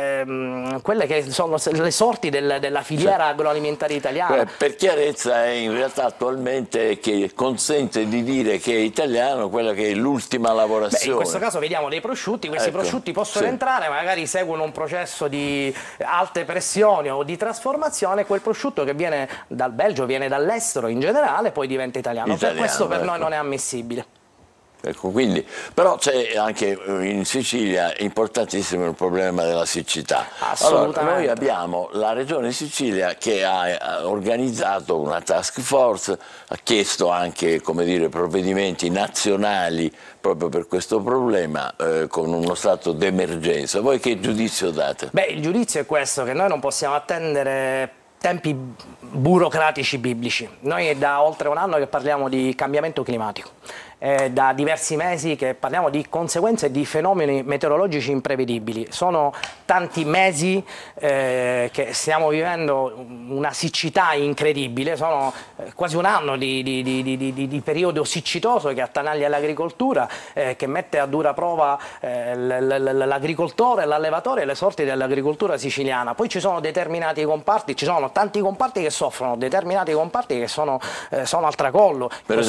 le sorti della filiera agroalimentare italiana. Per chiarezza è in realtà attualmente che consente di dire che è italiano quella che è l'ultima lavorazione. In questo caso vediamo dei prosciutti, questi prosciutti possono entrare, magari seguono un processo di alte pressioni o di trasformazione, quel prosciutto che viene dal Belgio, viene dall'estero in generale, poi diventa italiano. Per questo per noi non è ammissibile. Ecco, quindi, però c'è anche in Sicilia importantissimo il problema della siccità. Allora, noi abbiamo la Regione Sicilia che ha organizzato una task force, ha chiesto anche, come dire, provvedimenti nazionali proprio per questo problema, con uno stato d'emergenza. Voi che giudizio date? Beh, il giudizio è questo, che noi non possiamo attendere tempi burocratici biblici. Noi è da oltre 1 anno che parliamo di cambiamento climatico. Da diversi mesi che parliamo di conseguenze di fenomeni meteorologici imprevedibili. Sono tanti mesi che stiamo vivendo una siccità incredibile, sono quasi 1 anno di periodo siccitoso che attanaglia l'agricoltura, che mette a dura prova l'agricoltore, l'allevatore e le sorti dell'agricoltura siciliana. Poi ci sono determinati comparti, ci sono tanti comparti che soffrono, determinati comparti che sono al tracollo.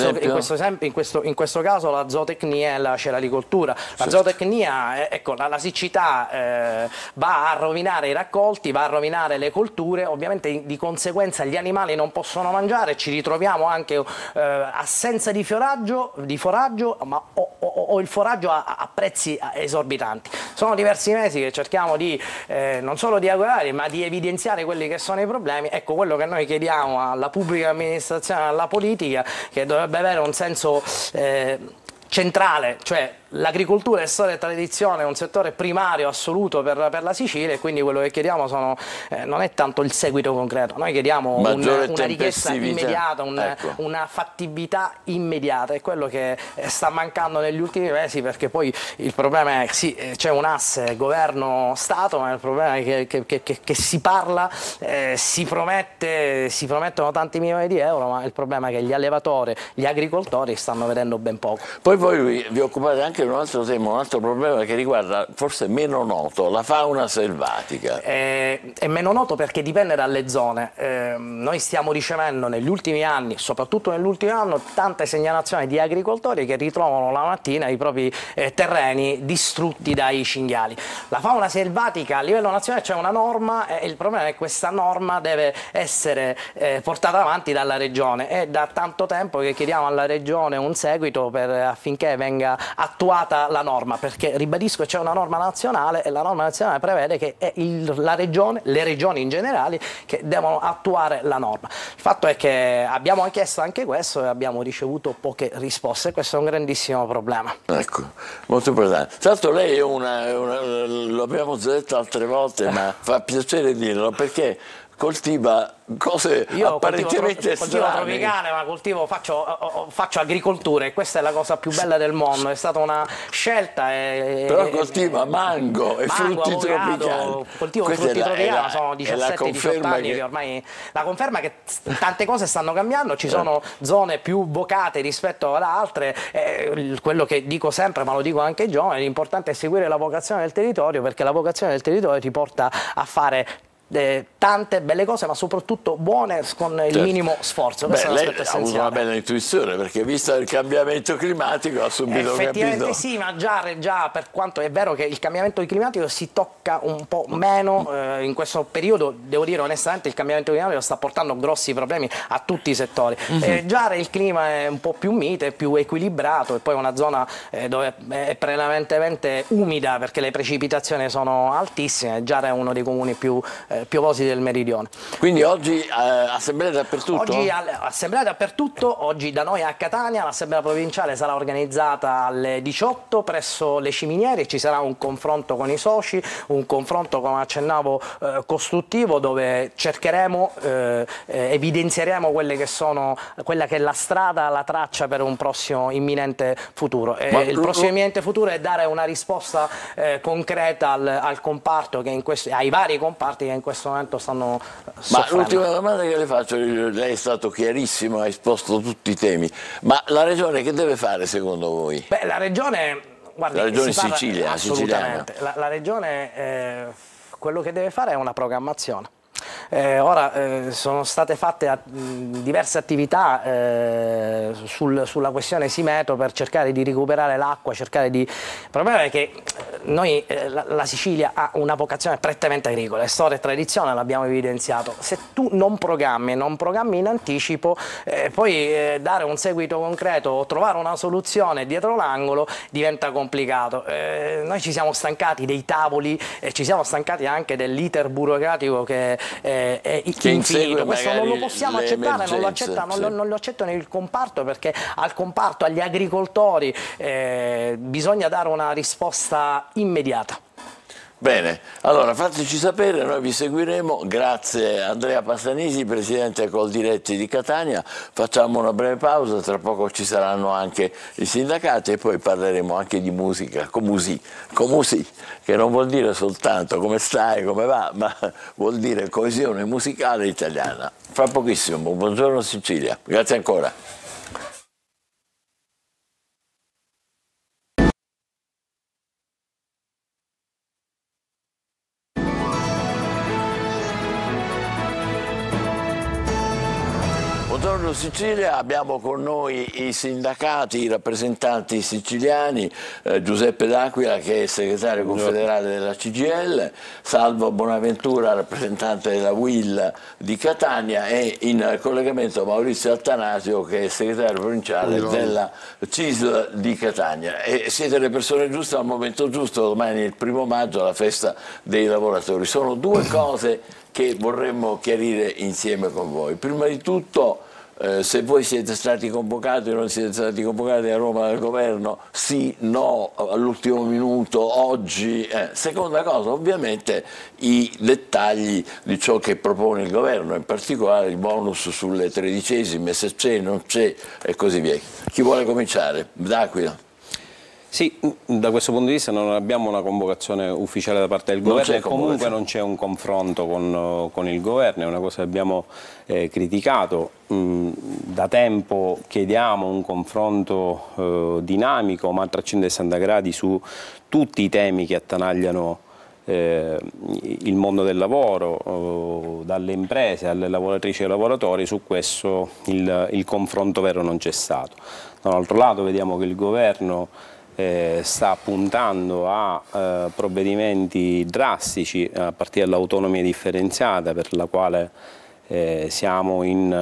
In questo caso la zootecnia e la ceralicoltura. La zootecnia, ecco, la siccità va a rovinare i raccolti, va a rovinare le colture, ovviamente di conseguenza gli animali non possono mangiare, ci ritroviamo anche assenza di foraggio o il foraggio a prezzi esorbitanti. Sono diversi mesi che cerchiamo di non solo di augurare ma di evidenziare quelli che sono i problemi. Ecco, quello che noi chiediamo alla pubblica amministrazione, alla politica, che dovrebbe avere un senso centrale, cioè l'agricoltura è storia e tradizione, è un settore primario assoluto per la Sicilia, e quindi quello che chiediamo non è tanto il seguito concreto, noi chiediamo una richiesta immediata, una fattibilità immediata, è quello che sta mancando negli ultimi mesi, perché poi il problema è sì, c'è un asse governo-Stato, ma il problema è che si parla, si promettono tanti milioni di euro, ma il problema è che gli allevatori, gli agricoltori stanno vedendo ben poco. Poi voi vi occupate anche di un altro tema, un altro problema che riguarda, forse meno noto, la fauna selvatica. È meno noto perché dipende dalle zone. Noi stiamo ricevendo negli ultimi anni, soprattutto nell'ultimo anno, tante segnalazioni di agricoltori che ritrovano la mattina i propri terreni distrutti dai cinghiali. La fauna selvatica a livello nazionale c'è una norma, e il problema è che questa norma deve essere portata avanti dalla Regione. È da tanto tempo che chiediamo alla Regione un seguito affinché venga attuata la norma, perché ribadisco c'è una norma nazionale e la norma nazionale prevede che è la Regione, le regioni in generale, che devono attuare la norma. Il fatto è che abbiamo chiesto anche questo e abbiamo ricevuto poche risposte, e questo è un grandissimo problema. Ecco, molto importante. Tra l'altro lei è lo abbiamo detto altre volte, ma fa piacere dirlo, perché coltiva cose apparentemente coltivo tropicale, ma faccio agricoltura, e questa è la cosa più bella del mondo, è stata una scelta. Però coltiva mango e frutti tropicali. Coltivo frutti tropicali, sono 17-18 anni che ormai la conferma che tante cose stanno cambiando, ci sono zone più vocate rispetto ad altre, quello che dico sempre, ma lo dico anche ai giovani, l'importante è seguire la vocazione del territorio, perché la vocazione del territorio ti porta a fare tante belle cose, ma soprattutto buone con il minimo sforzo. Questo è un aspetto essenziale. Ha avuto una bella intuizione, perché visto il cambiamento climatico ha subito capito. Sì, ma già per quanto è vero che il cambiamento climatico si tocca un po' meno in questo periodo, devo dire onestamente il cambiamento climatico sta portando grossi problemi a tutti i settori. Già il clima è un po' più mite, più equilibrato, e poi una zona dove è prevalentemente umida perché le precipitazioni sono altissime. Giara è uno dei comuni più piovosi del meridione. Quindi oggi assemblea dappertutto? Oggi assemblea dappertutto, oggi da noi a Catania l'assemblea provinciale sarà organizzata alle 18 presso le ciminiere, ci sarà un confronto con i soci, un confronto, come accennavo, costruttivo, dove cercheremo, evidenzieremo quella che è la strada, la traccia per un prossimo imminente futuro. Il prossimo imminente futuro è dare una risposta concreta al comparto, ai vari comparti che in questo momento stanno soffrendo. Ma l'ultima domanda che le faccio, lei è stato chiarissimo, ha esposto tutti i temi, ma la Regione che deve fare secondo voi? Beh, la Regione, guardi, la Regione Sicilia, assolutamente. La Regione quello che deve fare è una programmazione. Ora sono state fatte diverse attività sulla questione Simeto per cercare di recuperare l'acqua, Il problema è che noi, la Sicilia ha una vocazione prettamente agricola, è storia e tradizione, l'abbiamo evidenziato. Se tu non programmi in anticipo, poi dare un seguito concreto o trovare una soluzione dietro l'angolo diventa complicato. Noi ci siamo stancati dei tavoli e ci siamo stancati anche dell'iter burocratico che è infinito. Questo non lo possiamo accettare, non lo accettano il comparto, perché al comparto, agli agricoltori bisogna dare una risposta immediata. Bene, allora fateci sapere, noi vi seguiremo. Grazie Andrea Passanisi, presidente Coldiretti di Catania. Facciamo una breve pausa, tra poco ci saranno anche i sindacati e poi parleremo anche di musica, comusì, che non vuol dire soltanto come stai, come va, ma vuol dire coesione musicale italiana. Fra pochissimo, buongiorno Sicilia, grazie ancora. Buongiorno Sicilia, abbiamo con noi i sindacati, i rappresentanti siciliani, Giuseppe D'Aquila che è segretario confederale della CGIL, Salvo Bonaventura, rappresentante della UIL di Catania, e in collegamento Maurizio Attanasio che è segretario provinciale della CISL di Catania. E siete le persone giuste al momento giusto, domani è il 1° maggio, la festa dei lavoratori. Sono due cose che vorremmo chiarire insieme con voi. Prima di tutto, se voi siete stati convocati o non siete stati convocati a Roma dal governo, sì, no, all'ultimo minuto, oggi. Seconda cosa, ovviamente i dettagli di ciò che propone il governo, in particolare il bonus sulle 13esime, se c'è, non c'è e così via. Chi vuole cominciare? D'Aquila. Sì, da questo punto di vista non abbiamo una convocazione ufficiale da parte del governo e comunque non c'è un confronto con il governo, è una cosa che abbiamo criticato. Da tempo chiediamo un confronto dinamico ma a 360 gradi su tutti i temi che attanagliano il mondo del lavoro, dalle imprese alle lavoratrici e ai lavoratori. Su questo il confronto vero non c'è stato. Dall'altro lato vediamo che il governo sta puntando a provvedimenti drastici a partire dall'autonomia differenziata, per la quale siamo in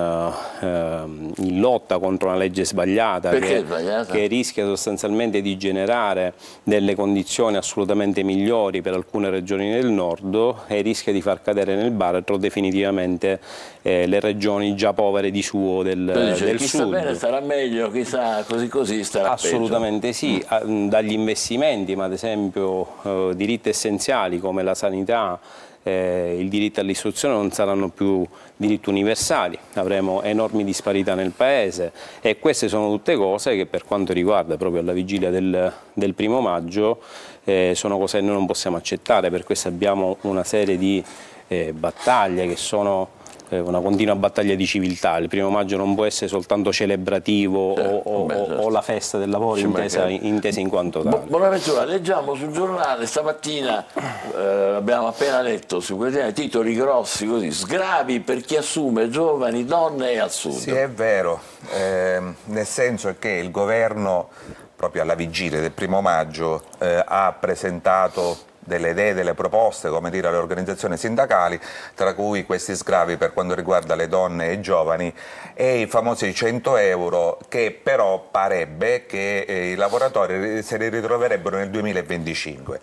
lotta contro una legge sbagliata che rischia sostanzialmente di generare delle condizioni assolutamente migliori per alcune regioni del nord e rischia di far cadere nel baratro definitivamente le regioni già povere di suo del sud. Chi sta bene starà meglio, chi sta così starà assolutamente peggio. Sì, dagli investimenti, ma ad esempio diritti essenziali come la sanità, il diritto all'istruzione non saranno più diritti universali, avremo enormi disparità nel paese e queste sono tutte cose che, per quanto riguarda proprio alla vigilia del 1° maggio, sono cose che noi non possiamo accettare. Per questo abbiamo una serie di battaglie che sono una continua battaglia di civiltà. Il 1° maggio non può essere soltanto celebrativo o la festa del lavoro intesa in quanto tale. Bonaventura, leggiamo sul giornale stamattina, abbiamo appena letto su quei titoli grossi così: sgravi per chi assume giovani, donne e al sud. Sì, è vero, nel senso che il governo proprio alla vigilia del 1° maggio ha presentato delle idee, delle proposte, come dire, alle organizzazioni sindacali, tra cui questi sgravi per quanto riguarda le donne e i giovani e i famosi 100 euro, che però parebbe che i lavoratori se li ritroverebbero nel 2025.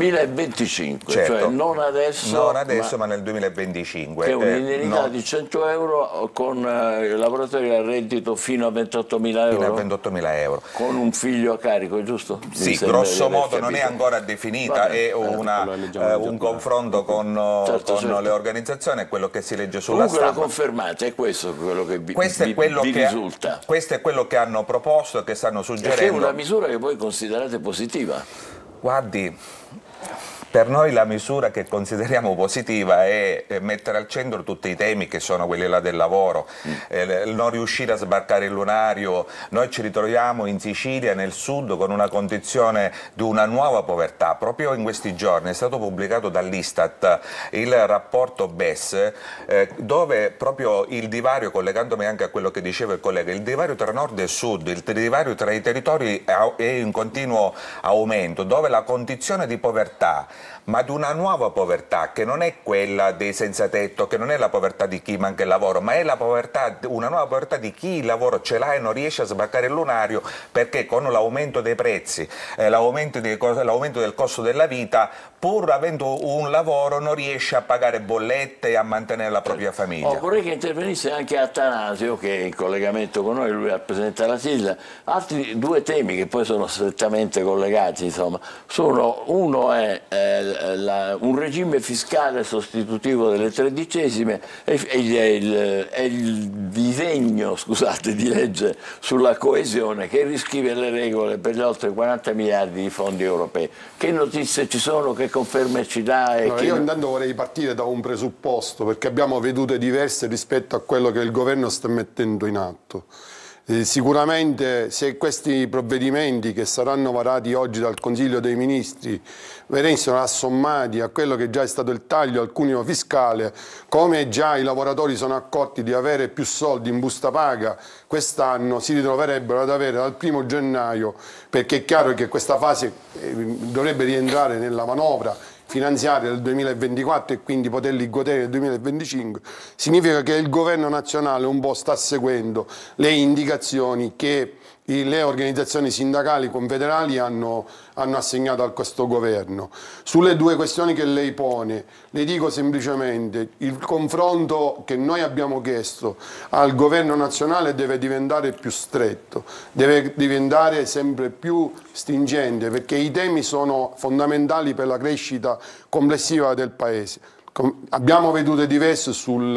2025, certo, cioè non adesso, non adesso ma nel 2025. Che è un'indennità di 100 euro con lavoratori a reddito fino a 28.000 euro? Fino a 28.000 euro. Con un figlio a carico, giusto? Sì, grosso modo non è ancora definita, è un confronto con le organizzazioni, è quello che si legge sulla stampa. Comunque la confermate, è questo quello che vi risulta? Questo è quello che hanno proposto e che stanno suggerendo. È una misura che voi considerate positiva? Guardi, per noi la misura che consideriamo positiva è mettere al centro tutti i temi che sono quelli là del lavoro, non riuscire a sbarcare il lunario. Noi ci ritroviamo in Sicilia, nel sud, con una condizione di una nuova povertà. Proprio in questi giorni è stato pubblicato dall'Istat il rapporto BES, dove proprio il divario, collegandomi anche a quello che diceva il collega, il divario tra nord e sud, il divario tra i territori è in continuo aumento, dove la condizione di povertà, ma di una nuova povertà che non è quella dei senza tetto, che non è la povertà di chi manca il lavoro, ma è la povertà, una nuova povertà di chi il lavoro ce l'ha e non riesce a sbarcare il lunario, perché con l'aumento dei prezzi, l'aumento del costo della vita, pur avendo un lavoro non riesce a pagare bollette e a mantenere la propria famiglia. Vorrei che intervenisse anche Attanasio, che è in collegamento con noi, lui rappresenta la SISL. Altri due temi che poi sono strettamente collegati, insomma, uno è un regime fiscale sostitutivo delle tredicesime e il disegno, scusate, di legge sulla coesione che riscrive le regole per gli oltre 40 miliardi di fondi europei. Che notizie ci sono, che conferme ci dà? Io intanto vorrei partire da un presupposto, perché abbiamo vedute diverse rispetto a quello che il governo sta mettendo in atto. Sicuramente se questi provvedimenti che saranno varati oggi dal Consiglio dei Ministri venissero assommati a quello che già è stato il taglio al cuneo fiscale, come già i lavoratori sono accorti di avere più soldi in busta paga quest'anno, si ritroverebbero ad avere dal 1° gennaio, perché è chiaro che questa fase dovrebbe rientrare nella manovra finanziaria del 2024 e quindi poterli godere nel 2025, significa che il governo nazionale un po' sta seguendo le indicazioni che le organizzazioni sindacali confederali hanno assegnato a questo governo. Sulle due questioni che lei pone, le dico semplicemente: il confronto che noi abbiamo chiesto al governo nazionale deve diventare più stretto, deve diventare sempre più stringente, perché i temi sono fondamentali per la crescita complessiva del Paese. Abbiamo vedute diverse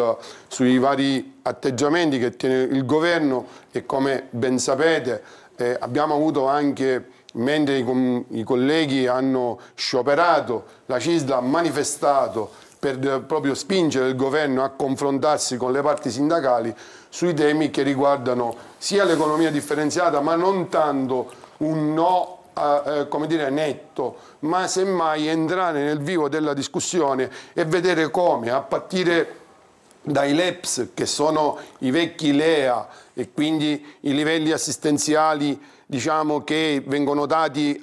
sui vari atteggiamenti che tiene il governo e, come ben sapete, abbiamo avuto anche, mentre i colleghi hanno scioperato, la CISL ha manifestato per proprio spingere il governo a confrontarsi con le parti sindacali sui temi che riguardano sia l'economia differenziata, ma non tanto un no come dire, netto, ma semmai entrare nel vivo della discussione e vedere come, a partire dai LEPS, che sono i vecchi LEA e quindi i livelli assistenziali, diciamo, che vengono dati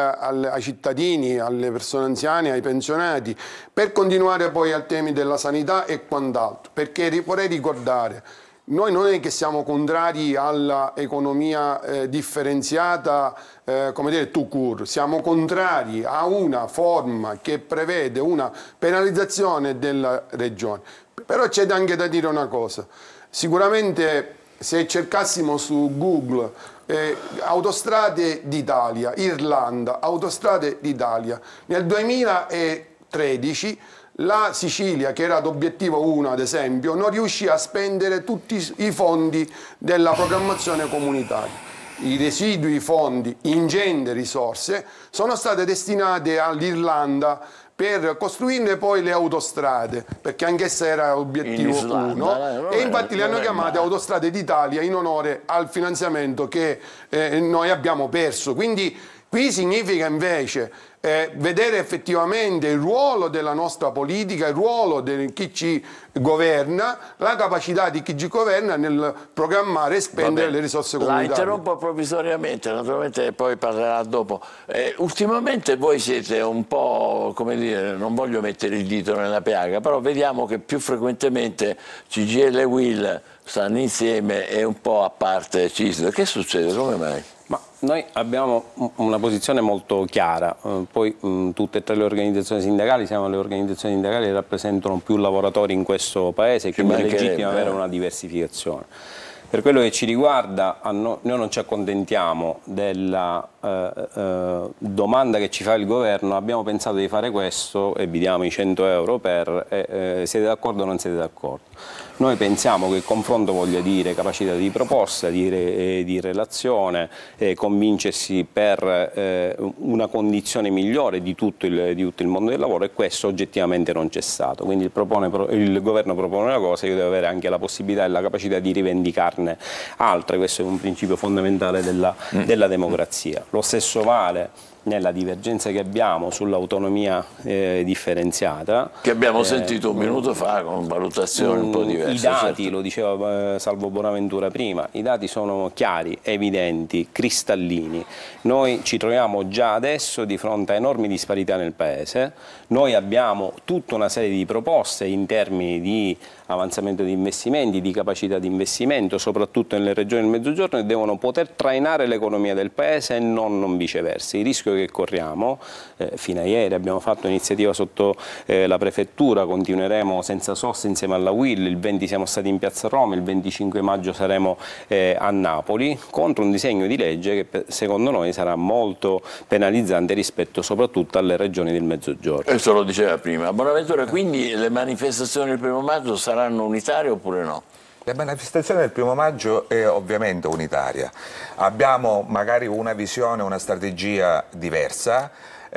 ai cittadini, alle persone anziane, ai pensionati, per continuare poi al tema della sanità e quant'altro, perché vorrei ricordare, noi non è che siamo contrari all'economia differenziata, come dire, tout court, siamo contrari a una forma che prevede una penalizzazione della regione. Però c'è anche da dire una cosa: sicuramente se cercassimo su Google autostrade d'Italia, Irlanda, autostrade d'Italia, nel 2013 la Sicilia, che era ad obiettivo 1 ad esempio, non riuscì a spendere tutti i fondi della programmazione comunitaria. I residui fondi, ingenti risorse, sono state destinate all'Irlanda per costruirne poi le autostrade, perché anch'essa era obiettivo 1, e infatti le hanno chiamate Autostrade d'Italia in onore al finanziamento che noi abbiamo perso. Quindi qui significa invece vedere effettivamente il ruolo della nostra politica, il ruolo di chi ci governa, la capacità di chi ci governa nel programmare e spendere le risorse comunitarie. La interrompo provvisoriamente, naturalmente poi parlerà dopo. Ultimamente voi siete un po', come dire, non voglio mettere il dito nella piaga, però vediamo che più frequentemente CGIL e UIL stanno insieme e un po' a parte CISL. Che succede? Come mai? Ma noi abbiamo una posizione molto chiara, poi tutte e tre le organizzazioni sindacali siamo le organizzazioni sindacali che rappresentano più lavoratori in questo paese e quindi è legittimo avere una diversificazione. Per quello che ci riguarda, noi non ci accontentiamo della domanda che ci fa il governo, abbiamo pensato di fare questo e vi diamo i 100 euro per, siete d'accordo o non siete d'accordo? Noi pensiamo che il confronto voglia dire capacità di proposta, di relazione, convincersi per una condizione migliore di tutto il mondo del lavoro, e questo oggettivamente non c'è stato. Quindi il governo propone una cosa, io devo avere anche la possibilità e la capacità di rivendicarne altre. Questo è un principio fondamentale della democrazia. Lo stesso vale nella divergenza che abbiamo sull'autonomia differenziata. Che abbiamo sentito un minuto fa con valutazioni un po' diverse. I dati, lo diceva Salvo Bonaventura prima, i dati sono chiari, evidenti, cristallini. Noi ci troviamo già adesso di fronte a enormi disparità nel Paese. Noi abbiamo tutta una serie di proposte in termini di avanzamento di investimenti, di capacità di investimento, soprattutto nelle regioni del Mezzogiorno, e devono poter trainare l'economia del Paese e non viceversa. Il rischio che corriamo, fino a ieri abbiamo fatto un'iniziativa sotto la prefettura, continueremo senza sosta insieme alla UIL, il 20 siamo stati in Piazza Roma, il 25 maggio saremo a Napoli, contro un disegno di legge che secondo noi sarà molto penalizzante rispetto soprattutto alle regioni del Mezzogiorno. Questo lo diceva prima. Bonaventura, quindi le manifestazioni del 1° maggio saranno unitarie oppure no? La manifestazione del 1° maggio è ovviamente unitaria. Abbiamo magari una visione, una strategia diversa,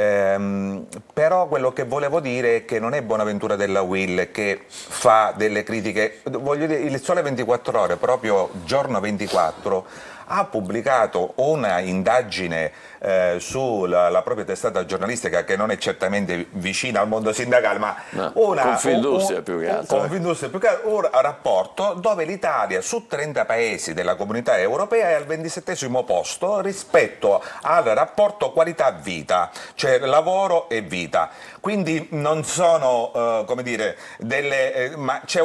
però quello che volevo dire è che non è Bonaventura della UIL che fa delle critiche. Voglio dire, il Sole 24 Ore, proprio giorno 24, ha pubblicato una indagine sulla propria testata giornalistica, che non è certamente vicina al mondo sindacale, ma Confindustria più che altro. Un rapporto dove l'Italia su 30 paesi della comunità europea è al 27° posto rispetto al rapporto qualità-vita, cioè lavoro e vita. Quindi non sono, come dire, ma c'è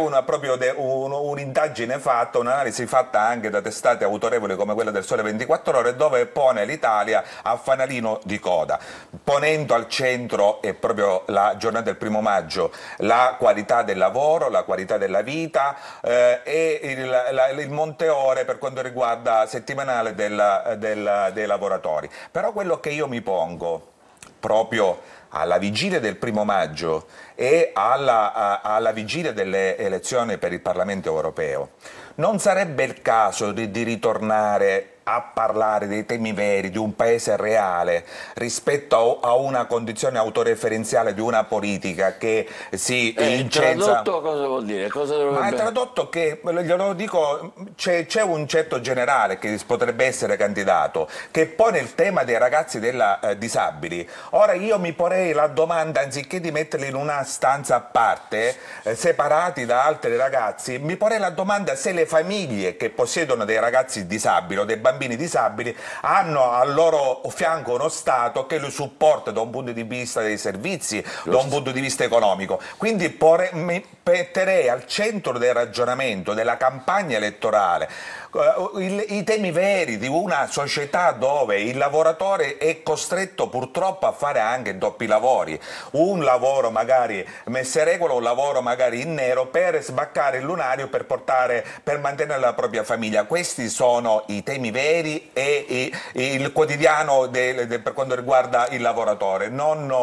un'indagine fatta, un'analisi fatta anche da testate autorevoli come quella del Sole 24 Ore, dove pone l'Italia a fanalino di coda, ponendo al centro, e proprio la giornata del 1° maggio, la qualità del lavoro, la qualità della vita e il monte ore per quanto riguarda settimanale dei lavoratori. Però quello che io mi pongo proprio alla vigilia del 1° maggio e alla vigilia delle elezioni per il Parlamento europeo, non sarebbe il caso di ritornare a parlare dei temi veri di un paese reale rispetto a una condizione autoreferenziale di una politica che si incensa. Tradotto cosa vuol dire? Cosa dovrebbe... Ma è tradotto che, glielo dico, c'è un certo generale che potrebbe essere candidato, che pone il tema dei ragazzi disabili. Ora io mi porrei la domanda, anziché di metterli in una stanza a parte, separati da altri ragazzi, mi porrei la domanda se le famiglie che possiedono dei ragazzi disabili o dei bambini disabili hanno al loro fianco uno Stato che li supporta da un punto di vista dei servizi, da un punto di vista economico. Quindi mi metterei al centro del ragionamento, della campagna elettorale, i temi veri di una società dove il lavoratore è costretto purtroppo a fare anche doppi lavori, un lavoro magari messerecolo, un lavoro magari in nero per sbaccare il lunario per mantenere la propria famiglia. Questi sono i temi veri e il quotidiano per quanto riguarda il lavoratore, non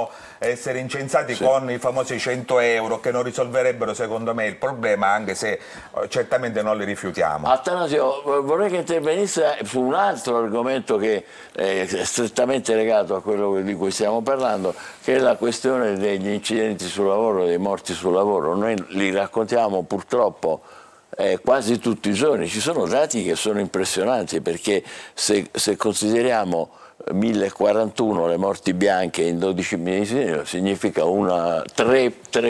essere incensati con i famosi 100 euro che non risolverebbero secondo me il problema, anche se certamente non li rifiutiamo. Atanasio, vorrei che intervenisse su un altro argomento che è strettamente legato a quello di cui stiamo parlando, che è la questione degli incidenti sul lavoro, dei morti sul lavoro. Noi li raccontiamo purtroppo quasi tutti i giorni. Ci sono dati che sono impressionanti, perché se consideriamo 1041 le morti bianche in 12 mesi, significa tre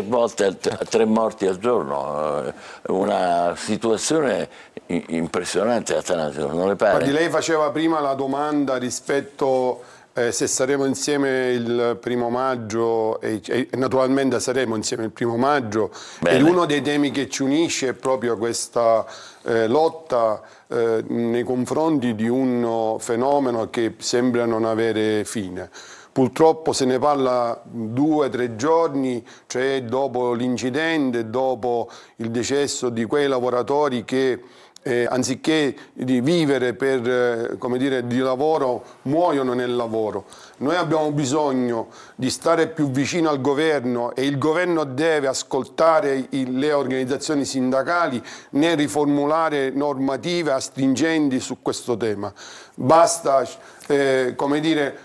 morti al giorno, una situazione impressionante. Atanasio, non le pare? Guardi, lei faceva prima la domanda rispetto se saremo insieme il 1° maggio, e naturalmente saremo insieme il 1° maggio. Bene. Ed uno dei temi che ci unisce è proprio questa lotta nei confronti di un fenomeno che sembra non avere fine. Purtroppo se ne parla 2 o 3 giorni, cioè dopo l'incidente, dopo il decesso di quei lavoratori che anziché di vivere per, come dire, di lavoro, muoiono nel lavoro. Noi abbiamo bisogno di stare più vicino al governo, e il governo deve ascoltare le organizzazioni sindacali nel riformulare normative astringenti su questo tema. Basta come dire,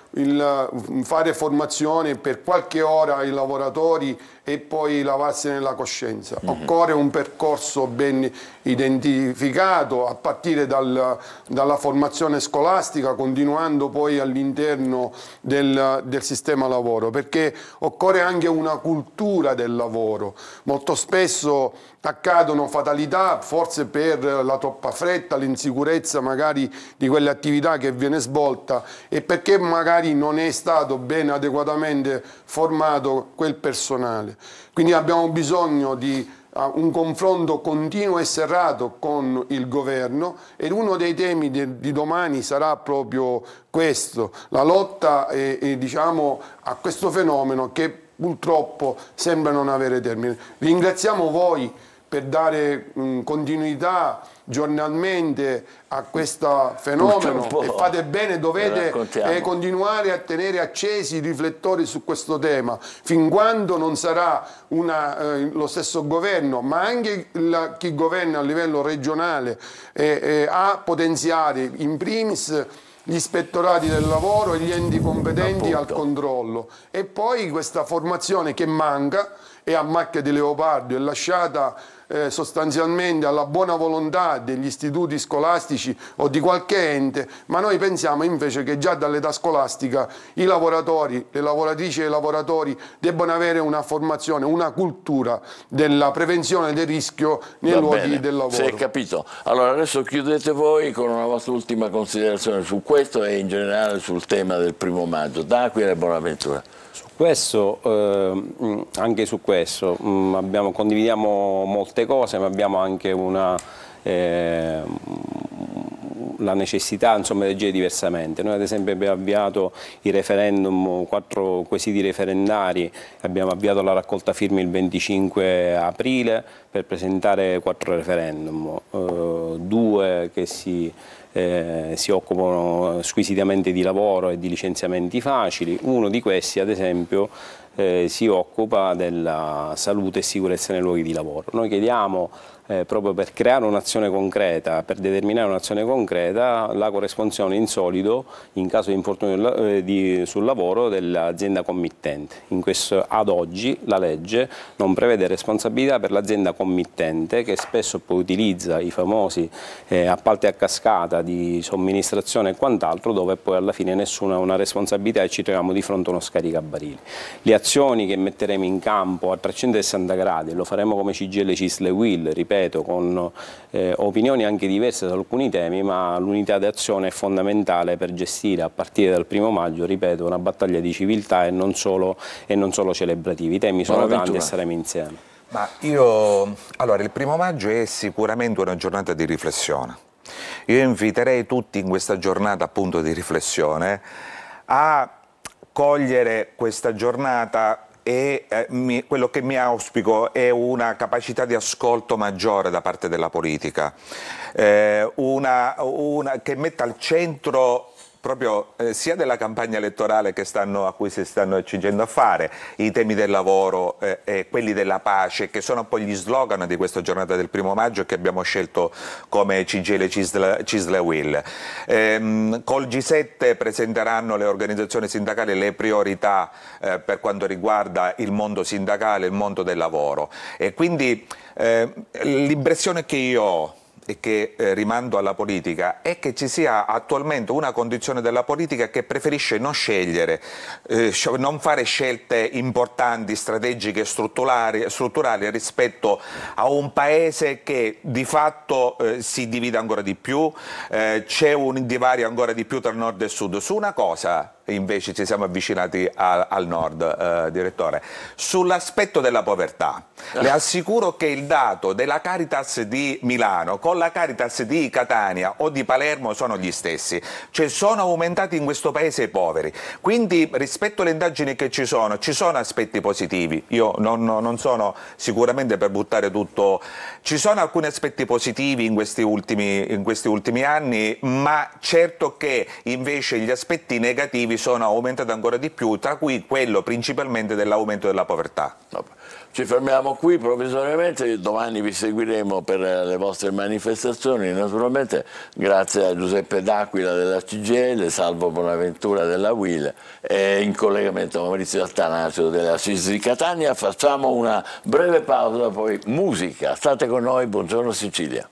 fare formazione per qualche ora ai lavoratori e poi lavarsene la coscienza. Occorre un percorso ben identificato, a partire dalla formazione scolastica, continuando poi all'interno del sistema lavoro, perché occorre anche una cultura del lavoro. Molto spesso accadono fatalità, forse per la troppa fretta, l'insicurezza magari di quelle attività che viene svolta, e perché magari non è stato ben adeguatamente formato quel personale. Quindi abbiamo bisogno di un confronto continuo e serrato con il governo, ed uno dei temi di domani sarà proprio questo, la lotta diciamo, a questo fenomeno che purtroppo sembra non avere termine. Ringraziamo voi per dare continuità giornalmente a questo fenomeno, e fate bene, dovete continuare a tenere accesi i riflettori su questo tema, fin quando non sarà lo stesso governo, ma anche chi governa a livello regionale a potenziare in primis gli ispettorati del lavoro e gli enti competenti al controllo, e poi questa formazione che manca e a macchia di leopardo è lasciata sostanzialmente alla buona volontà degli istituti scolastici o di qualche ente, ma noi pensiamo invece che già dall'età scolastica i lavoratori, le lavoratrici e i lavoratori debbano avere una formazione, una cultura della prevenzione del rischio nei luoghi del lavoro. Si è capito. Allora adesso chiudete voi con una vostra ultima considerazione su questo e in generale sul tema del 1° maggio. D'Aquila e Bonaventura. Anche su questo condividiamo molte cose, ma abbiamo anche la necessità, insomma, di agire diversamente. Noi ad esempio abbiamo avviato i referendum, 4 quesiti referendari, abbiamo avviato la raccolta firme il 25 aprile per presentare 4 referendum, 2 che si occupano squisitamente di lavoro e di licenziamenti facili. Uno di questi, ad esempio, si occupa della salute e sicurezza nei luoghi di lavoro. Noi chiediamo, proprio per creare un'azione concreta, per determinare un'azione concreta, la corresponsione in solido, in caso di infortunio sul lavoro, dell'azienda committente. Ad oggi la legge non prevede responsabilità per l'azienda committente, che spesso poi utilizza i famosi appalti a cascata di somministrazione e quant'altro, dove poi alla fine nessuno ha una responsabilità e ci troviamo di fronte a uno scaricabarili. Le azioni che metteremo in campo a 360 gradi, lo faremo come CGIL, CISL e UIL, ripeto, con opinioni anche diverse su alcuni temi, ma l'unità d'azione è fondamentale per gestire a partire dal 1° maggio, ripeto, una battaglia di civiltà e non solo celebrativi. I temi sono tanti e saremo insieme. Ma allora, il 1° maggio è sicuramente una giornata di riflessione. Io inviterei tutti in questa giornata appunto di riflessione a cogliere questa giornata, e quello che mi auspico è una capacità di ascolto maggiore da parte della politica, che metta al centro proprio sia della campagna elettorale a cui si stanno accingendo a fare, i temi del lavoro e quelli della pace, che sono poi gli slogan di questa giornata del 1° maggio che abbiamo scelto come CGIL CISL UIL. Col G7 presenteranno le organizzazioni sindacali le priorità per quanto riguarda il mondo sindacale, il mondo del lavoro, e quindi l'impressione che io ho e che rimando alla politica è che ci sia attualmente una condizione della politica che preferisce non scegliere, non fare scelte importanti, strategiche, strutturali rispetto a un paese che di fatto si divide ancora di più, c'è un divario ancora di più tra nord e sud. Su una cosa invece ci siamo avvicinati al nord, direttore, sull'aspetto della povertà. Le assicuro che il dato della Caritas di Milano con la Caritas di Catania o di Palermo sono gli stessi, cioè sono aumentati in questo paese i poveri. Quindi rispetto alle indagini che ci sono aspetti positivi. Io non sono sicuramente per buttare tutto, ci sono alcuni aspetti positivi in questi ultimi anni, ma certo che invece gli aspetti negativi sono aumentati ancora di più, tra cui quello principalmente dell'aumento della povertà. Ci fermiamo qui provvisoriamente, domani vi seguiremo per le vostre manifestazioni, naturalmente grazie a Giuseppe D'Aquila della CGIL, Salvo Bonaventura della UIL e in collegamento Maurizio Attanasio della CIS di Catania. Facciamo una breve pausa, poi musica. State con noi, buongiorno Sicilia.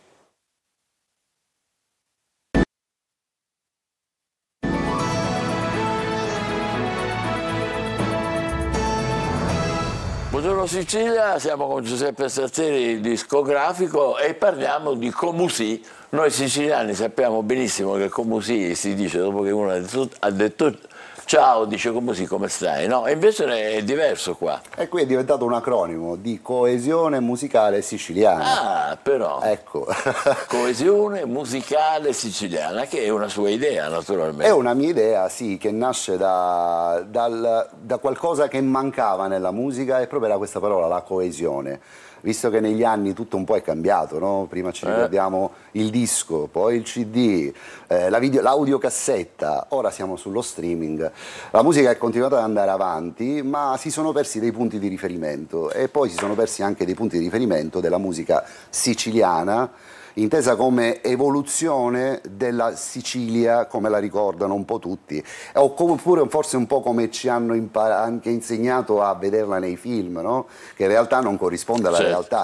Buongiorno Sicilia, siamo con Giuseppe Strazzeri, discografico, e parliamo di Comusì. Noi siciliani sappiamo benissimo che Comusì si dice dopo che uno ha detto ciao, dice Comusì, come stai? No, invece è diverso qua. E qui è diventato un acronimo di coesione musicale siciliana. Ah, però. Ecco. Coesione musicale siciliana, che è una sua idea, naturalmente. È una mia idea, sì, che nasce da qualcosa che mancava nella musica, e proprio era questa parola, la coesione. Visto che negli anni tutto un po' è cambiato, no? Prima ci ricordiamo il disco, poi il CD, l'audiocassetta, ora siamo sullo streaming. La musica è continuata ad andare avanti, ma si sono persi dei punti di riferimento, e poi si sono persi anche dei punti di riferimento della musica siciliana, intesa come evoluzione della Sicilia come la ricordano un po' tutti, oppure forse un po' come ci hanno anche insegnato a vederla nei film, no? Che in realtà non corrisponde alla realtà.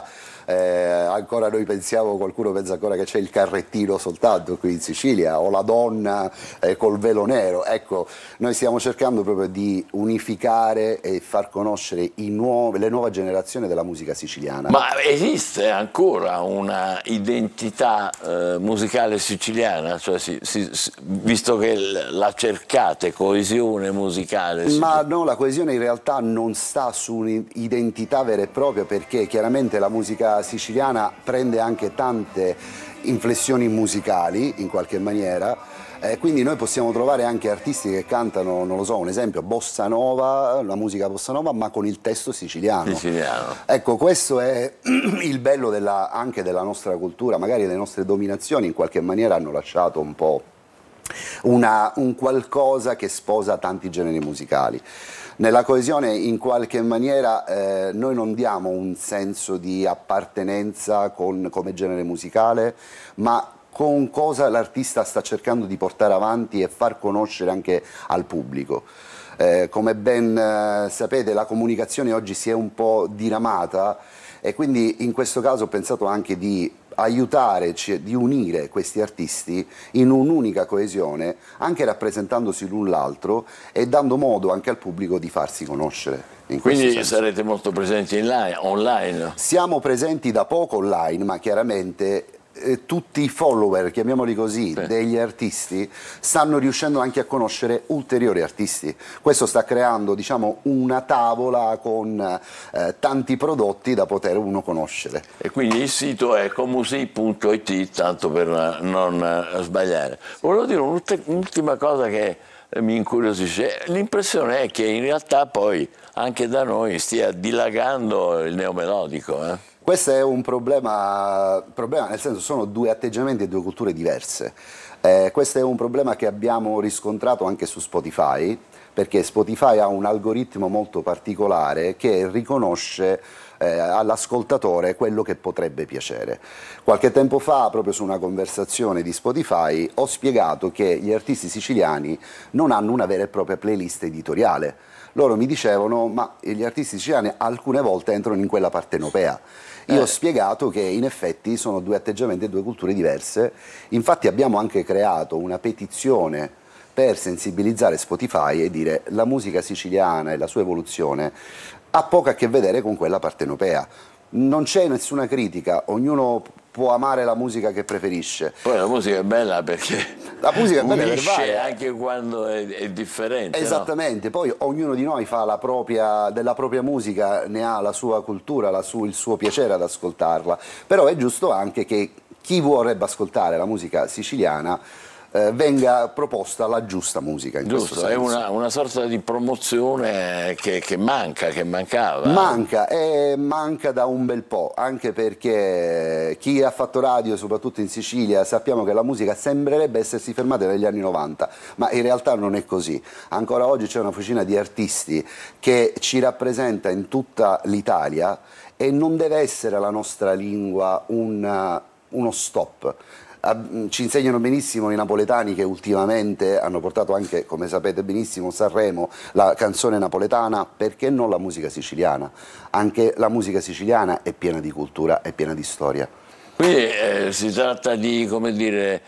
Ancora noi pensiamo, qualcuno pensa ancora che c'è il carrettino soltanto qui in Sicilia, o la donna col velo nero. Ecco, noi stiamo cercando proprio di unificare e far conoscere le nuove generazioni della musica siciliana. Ma esiste ancora una identità musicale siciliana? Cioè, visto che la cercate, coesione musicale siciliana? Ma no, la coesione in realtà non sta su un'identità vera e propria, perché chiaramente la musica siciliana prende anche tante inflessioni musicali in qualche maniera, quindi noi possiamo trovare anche artisti che cantano, non lo so, un esempio, bossa nova, la musica bossa nova, ma con il testo siciliano. Ecco, questo è il bello anche della nostra cultura. Magari le nostre dominazioni in qualche maniera hanno lasciato un po' un qualcosa che sposa tanti generi musicali. Nella coesione in qualche maniera noi non diamo un senso di appartenenza come genere musicale, ma con cosa l'artista sta cercando di portare avanti e far conoscere anche al pubblico. Come ben sapete, la comunicazione oggi si è un po' diramata, e quindi in questo caso ho pensato anche di aiutare, di unire questi artisti in un'unica coesione, anche rappresentandosi l'un l'altro e dando modo anche al pubblico di farsi conoscere. Quindi sarete molto presenti online? Siamo presenti da poco online, ma chiaramente tutti i follower, chiamiamoli così, degli artisti stanno riuscendo anche a conoscere ulteriori artisti. Questo sta creando, diciamo, una tavola con tanti prodotti da poter uno conoscere. E quindi il sito è comusì.it, tanto per non sbagliare. Volevo dire un'ultima cosa che mi incuriosisce. L'impressione è che in realtà poi anche da noi stia dilagando il neomelodico. Questo è un problema nel senso sono due atteggiamenti e due culture diverse. Questo è un problema che abbiamo riscontrato anche su Spotify, perché Spotify ha un algoritmo molto particolare che riconosce all'ascoltatore quello che potrebbe piacere. Qualche tempo fa, proprio su una conversazione di Spotify, ho spiegato che gli artisti siciliani non hanno una vera e propria playlist editoriale. Loro mi dicevano, ma gli artisti siciliani alcune volte entrano in quella partenopea. Io ho spiegato che in effetti sono due atteggiamenti e due culture diverse, infatti abbiamo anche creato una petizione per sensibilizzare Spotify e dire la musica siciliana e la sua evoluzione ha poco a che vedere con quella partenopea. Non c'è nessuna critica, ognuno può amare la musica che preferisce. Poi la musica è bella perché la musica è bella unisce anche quando è differente. Esattamente, no? Poi ognuno di noi fa della propria musica, ne ha la sua cultura, il suo piacere ad ascoltarla, però è giusto anche che chi vorrebbe ascoltare la musica siciliana venga proposta la giusta musica. In Giusto, questo senso. È una sorta di promozione che mancava. Manca da un bel po', anche perché chi ha fatto radio, soprattutto in Sicilia, sappiamo che la musica sembrerebbe essersi fermata negli anni 90, ma in realtà non è così. Ancora oggi c'è una fucina di artisti che ci rappresenta in tutta l'Italia e non deve essere la nostra lingua uno stop. Ci insegnano benissimo i napoletani che ultimamente hanno portato anche, come sapete benissimo, Sanremo, la canzone napoletana, perché non la musica siciliana? Anche la musica siciliana è piena di cultura, è piena di storia. Quindi si tratta di, come dire,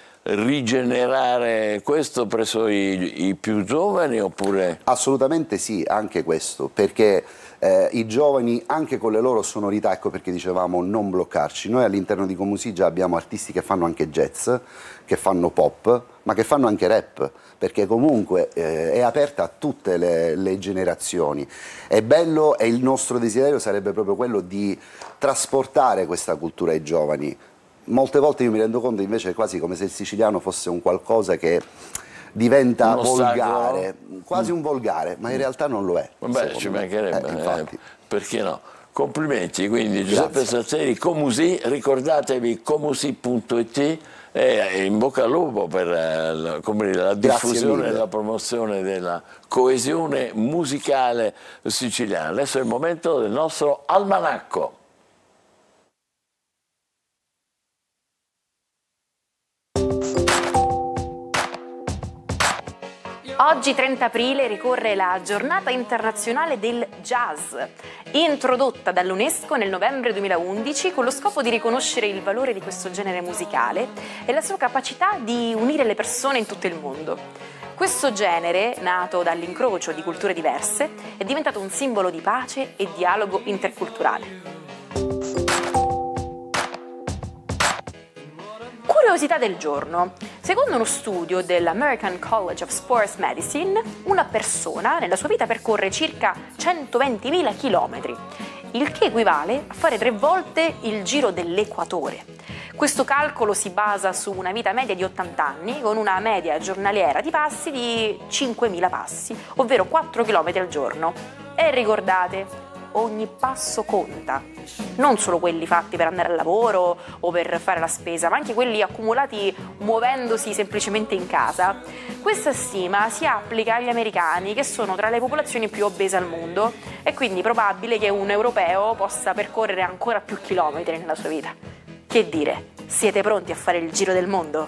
rigenerare questo presso i più giovani oppure? Assolutamente sì, anche questo, perché i giovani anche con le loro sonorità, ecco perché dicevamo non bloccarci, noi all'interno di Comusigia abbiamo artisti che fanno anche jazz, che fanno pop, ma che fanno anche rap, perché comunque è aperta a tutte le generazioni. È bello e il nostro desiderio sarebbe proprio quello di trasportare questa cultura ai giovani. Molte volte io mi rendo conto invece quasi come se il siciliano fosse un qualcosa che diventa volgare, quasi un volgare, ma in realtà non lo è. Vabbè, ci mancherebbe, perché no? Complimenti, quindi Grazie. Giuseppe Salzeri, Comusì, ricordatevi comusì.it e in bocca al lupo per la diffusione e la promozione della coesione musicale siciliana. Adesso è il momento del nostro almanacco. Oggi 30 aprile ricorre la Giornata internazionale del jazz, introdotta dall'UNESCO nel novembre 2011 con lo scopo di riconoscere il valore di questo genere musicale e la sua capacità di unire le persone in tutto il mondo. Questo genere, nato dall'incrocio di culture diverse, è diventato un simbolo di pace e dialogo interculturale. Curiosità del giorno. Secondo uno studio dell'American College of Sports Medicine, una persona nella sua vita percorre circa 120.000 chilometri, il che equivale a fare 3 volte il giro dell'equatore. Questo calcolo si basa su una vita media di 80 anni, con una media giornaliera di passi di 5.000 passi, ovvero 4 km al giorno. E ricordate, ogni passo conta, non solo quelli fatti per andare al lavoro o per fare la spesa, ma anche quelli accumulati muovendosi semplicemente in casa. Questa stima si applica agli americani, che sono tra le popolazioni più obese al mondo, è quindi probabile che un europeo possa percorrere ancora più chilometri nella sua vita. Che dire, siete pronti a fare il giro del mondo?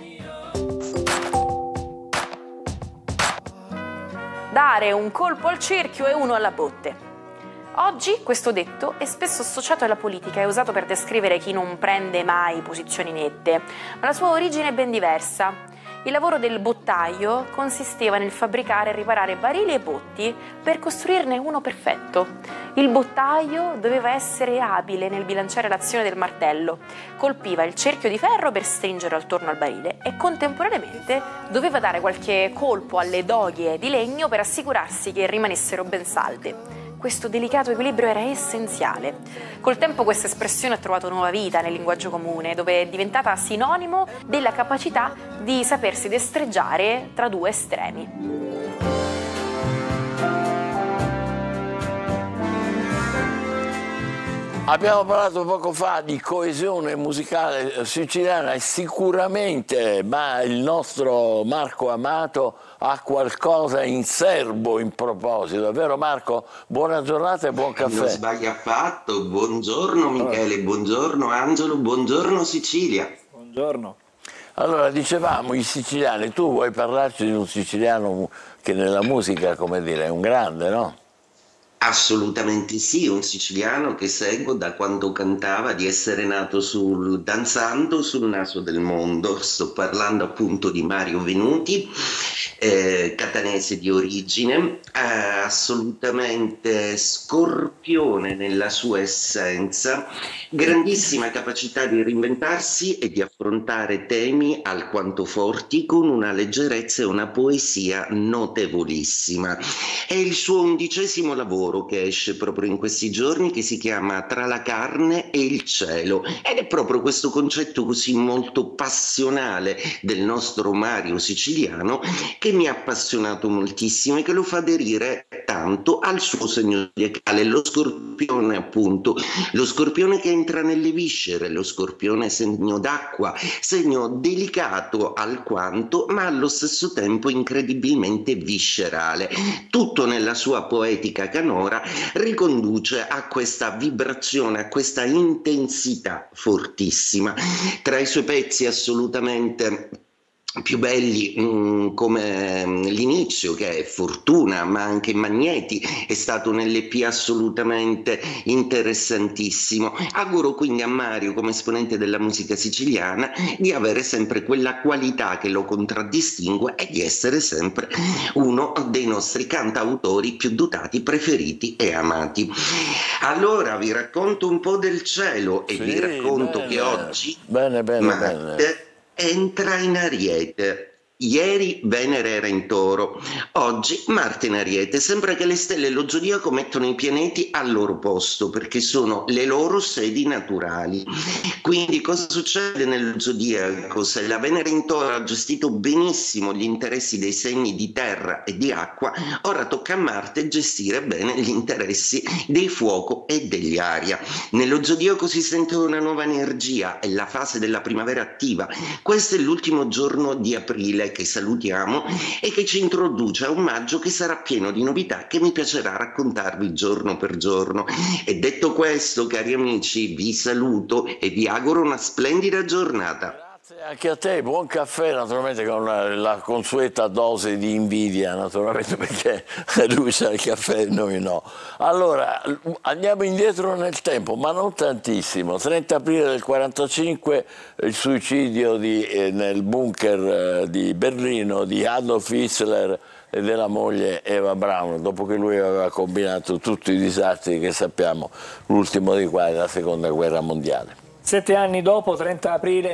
Dare un colpo al cerchio e uno alla botte. Oggi questo detto è spesso associato alla politica e usato per descrivere chi non prende mai posizioni nette, ma la sua origine è ben diversa. Il lavoro del bottaio consisteva nel fabbricare e riparare barili e botti per costruirne uno perfetto. Il bottaio doveva essere abile nel bilanciare l'azione del martello, colpiva il cerchio di ferro per stringerlo attorno al barile e contemporaneamente doveva dare qualche colpo alle doglie di legno per assicurarsi che rimanessero ben salde. Questo delicato equilibrio era essenziale. Col tempo questa espressione ha trovato nuova vita nel linguaggio comune, dove è diventata sinonimo della capacità di sapersi destreggiare tra 2 estremi. Abbiamo parlato poco fa di coesione musicale siciliana e sicuramente il nostro Marco Amato ha qualcosa in serbo in proposito, è vero Marco? Buona giornata e buon caffè. Non sbaglia affatto, buongiorno Michele, buongiorno Angelo, buongiorno Sicilia. Buongiorno. Allora dicevamo i siciliani, tu vuoi parlarci di un siciliano che nella musica, come dire, è un grande, no? Assolutamente sì, un siciliano che seguo da quando cantava di essere nato danzando sul naso del mondo. Sto parlando appunto di Mario Venuti, catanese di origine, assolutamente scorpione nella sua essenza, grandissima capacità di reinventarsi e di affrontare temi alquanto forti con una leggerezza e una poesia notevolissima. È il suo 11° lavoro che esce proprio in questi giorni, che si chiama Tra la carne e il cielo, ed è proprio questo concetto così molto passionale del nostro Mario siciliano che mi ha appassionato moltissimo e che lo fa aderire tanto al suo segno zodiacale, lo scorpione appunto, lo scorpione che entra nelle viscere, lo scorpione segno d'acqua, segno delicato alquanto ma allo stesso tempo incredibilmente viscerale, tutto nella sua poetica canora riconduce a questa vibrazione, a questa intensità fortissima. Tra i suoi pezzi assolutamente più belli come l'inizio, che è Fortuna, ma anche Magneti è stato un LP assolutamente interessantissimo. Auguro quindi a Mario, come esponente della musica siciliana, di avere sempre quella qualità che lo contraddistingue e di essere sempre uno dei nostri cantautori più dotati, preferiti e amati. Allora vi racconto un po' del cielo e vi racconto che oggi Marte entra in Ariete. Ieri Venere era in Toro, oggi Marte in Ariete. Sembra che le stelle e lo zodiaco mettono i pianeti al loro posto perché sono le loro sedi naturali. Quindi cosa succede nello zodiaco? Se la Venere in Toro ha gestito benissimo gli interessi dei segni di terra e di acqua, ora tocca a Marte gestire bene gli interessi dei fuoco e degli aria. Nello zodiaco si sente una nuova energia, è la fase della primavera attiva. Questo è l'ultimo giorno di aprile che salutiamo e che ci introduce a un maggio che sarà pieno di novità che mi piacerà raccontarvi giorno per giorno. E detto questo, cari amici, vi saluto e vi auguro una splendida giornata. Grazie anche a te, buon caffè, naturalmente con la consueta dose di invidia, naturalmente, perché lui c'ha il caffè e noi no. Allora, andiamo indietro nel tempo, ma non tantissimo. 30 aprile del 1945, il suicidio nel bunker di Berlino di Adolf Hitler e della moglie Eva Braun, dopo che lui aveva combinato tutti i disastri che sappiamo, l'ultimo dei quali è la Seconda Guerra Mondiale. 7 anni dopo, 30 aprile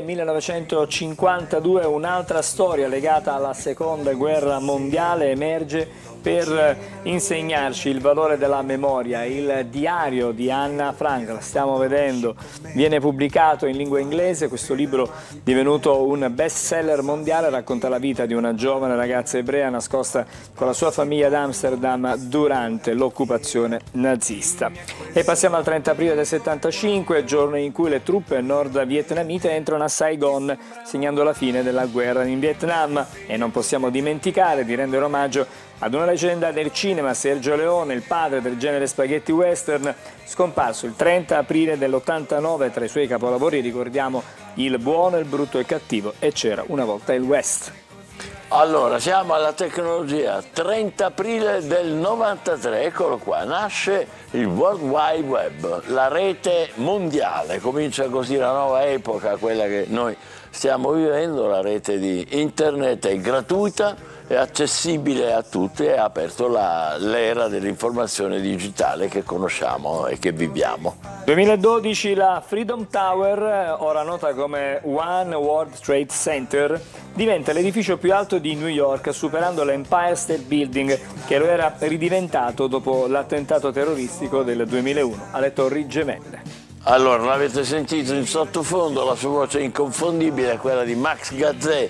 1952, un'altra storia legata alla Seconda Guerra Mondiale emerge per insegnarci il valore della memoria. Il diario di Anna Frank, la stiamo vedendo, viene pubblicato in lingua inglese. Questo libro, divenuto un best seller mondiale, racconta la vita di una giovane ragazza ebrea nascosta con la sua famiglia ad Amsterdam durante l'occupazione nazista. E passiamo al 30 aprile del 75, giorno in cui le truppe nord-vietnamite entrano a Saigon, segnando la fine della guerra in Vietnam. E non possiamo dimenticare di rendere omaggio ad una leggenda del cinema, Sergio Leone, il padre del genere spaghetti western, scomparso il 30 aprile dell'89. Tra i suoi capolavori ricordiamo Il buono, il brutto e il cattivo e C'era una volta il West. Allora, siamo alla tecnologia. 30 aprile del 93, eccolo qua, nasce il World Wide Web, la rete mondiale. Comincia così la nuova epoca, quella che noi stiamo vivendo. La rete di internet è gratuita, è accessibile a tutti e ha aperto l'era dell'informazione digitale che conosciamo e che viviamo. 2012 la Freedom Tower, ora nota come One World Trade Center, diventa l'edificio più alto di New York, superando l'Empire State Building, che lo era ridiventato dopo l'attentato terroristico del 2001 alle Torri Gemelle. Allora, l'avete sentito in sottofondo, la sua voce inconfondibile è quella di Max Gazzè,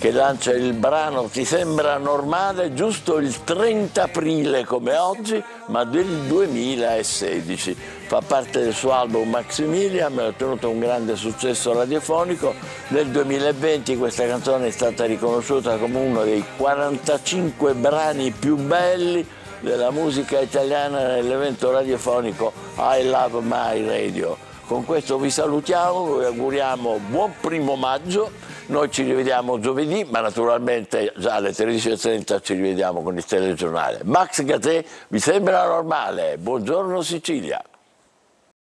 che lancia il brano Ti sembra normale giusto il 30 aprile come oggi, ma del 2016. Fa parte del suo album Maximilian, ha ottenuto un grande successo radiofonico. Nel 2020 questa canzone è stata riconosciuta come uno dei 45 brani più belli della musica italiana nell'evento radiofonico I Love My Radio. Con questo vi salutiamo, vi auguriamo buon 1° maggio. Noi ci rivediamo giovedì, ma naturalmente già alle 13:30 ci rivediamo con il telegiornale. Max Gazzè, vi sembra normale? Buongiorno Sicilia.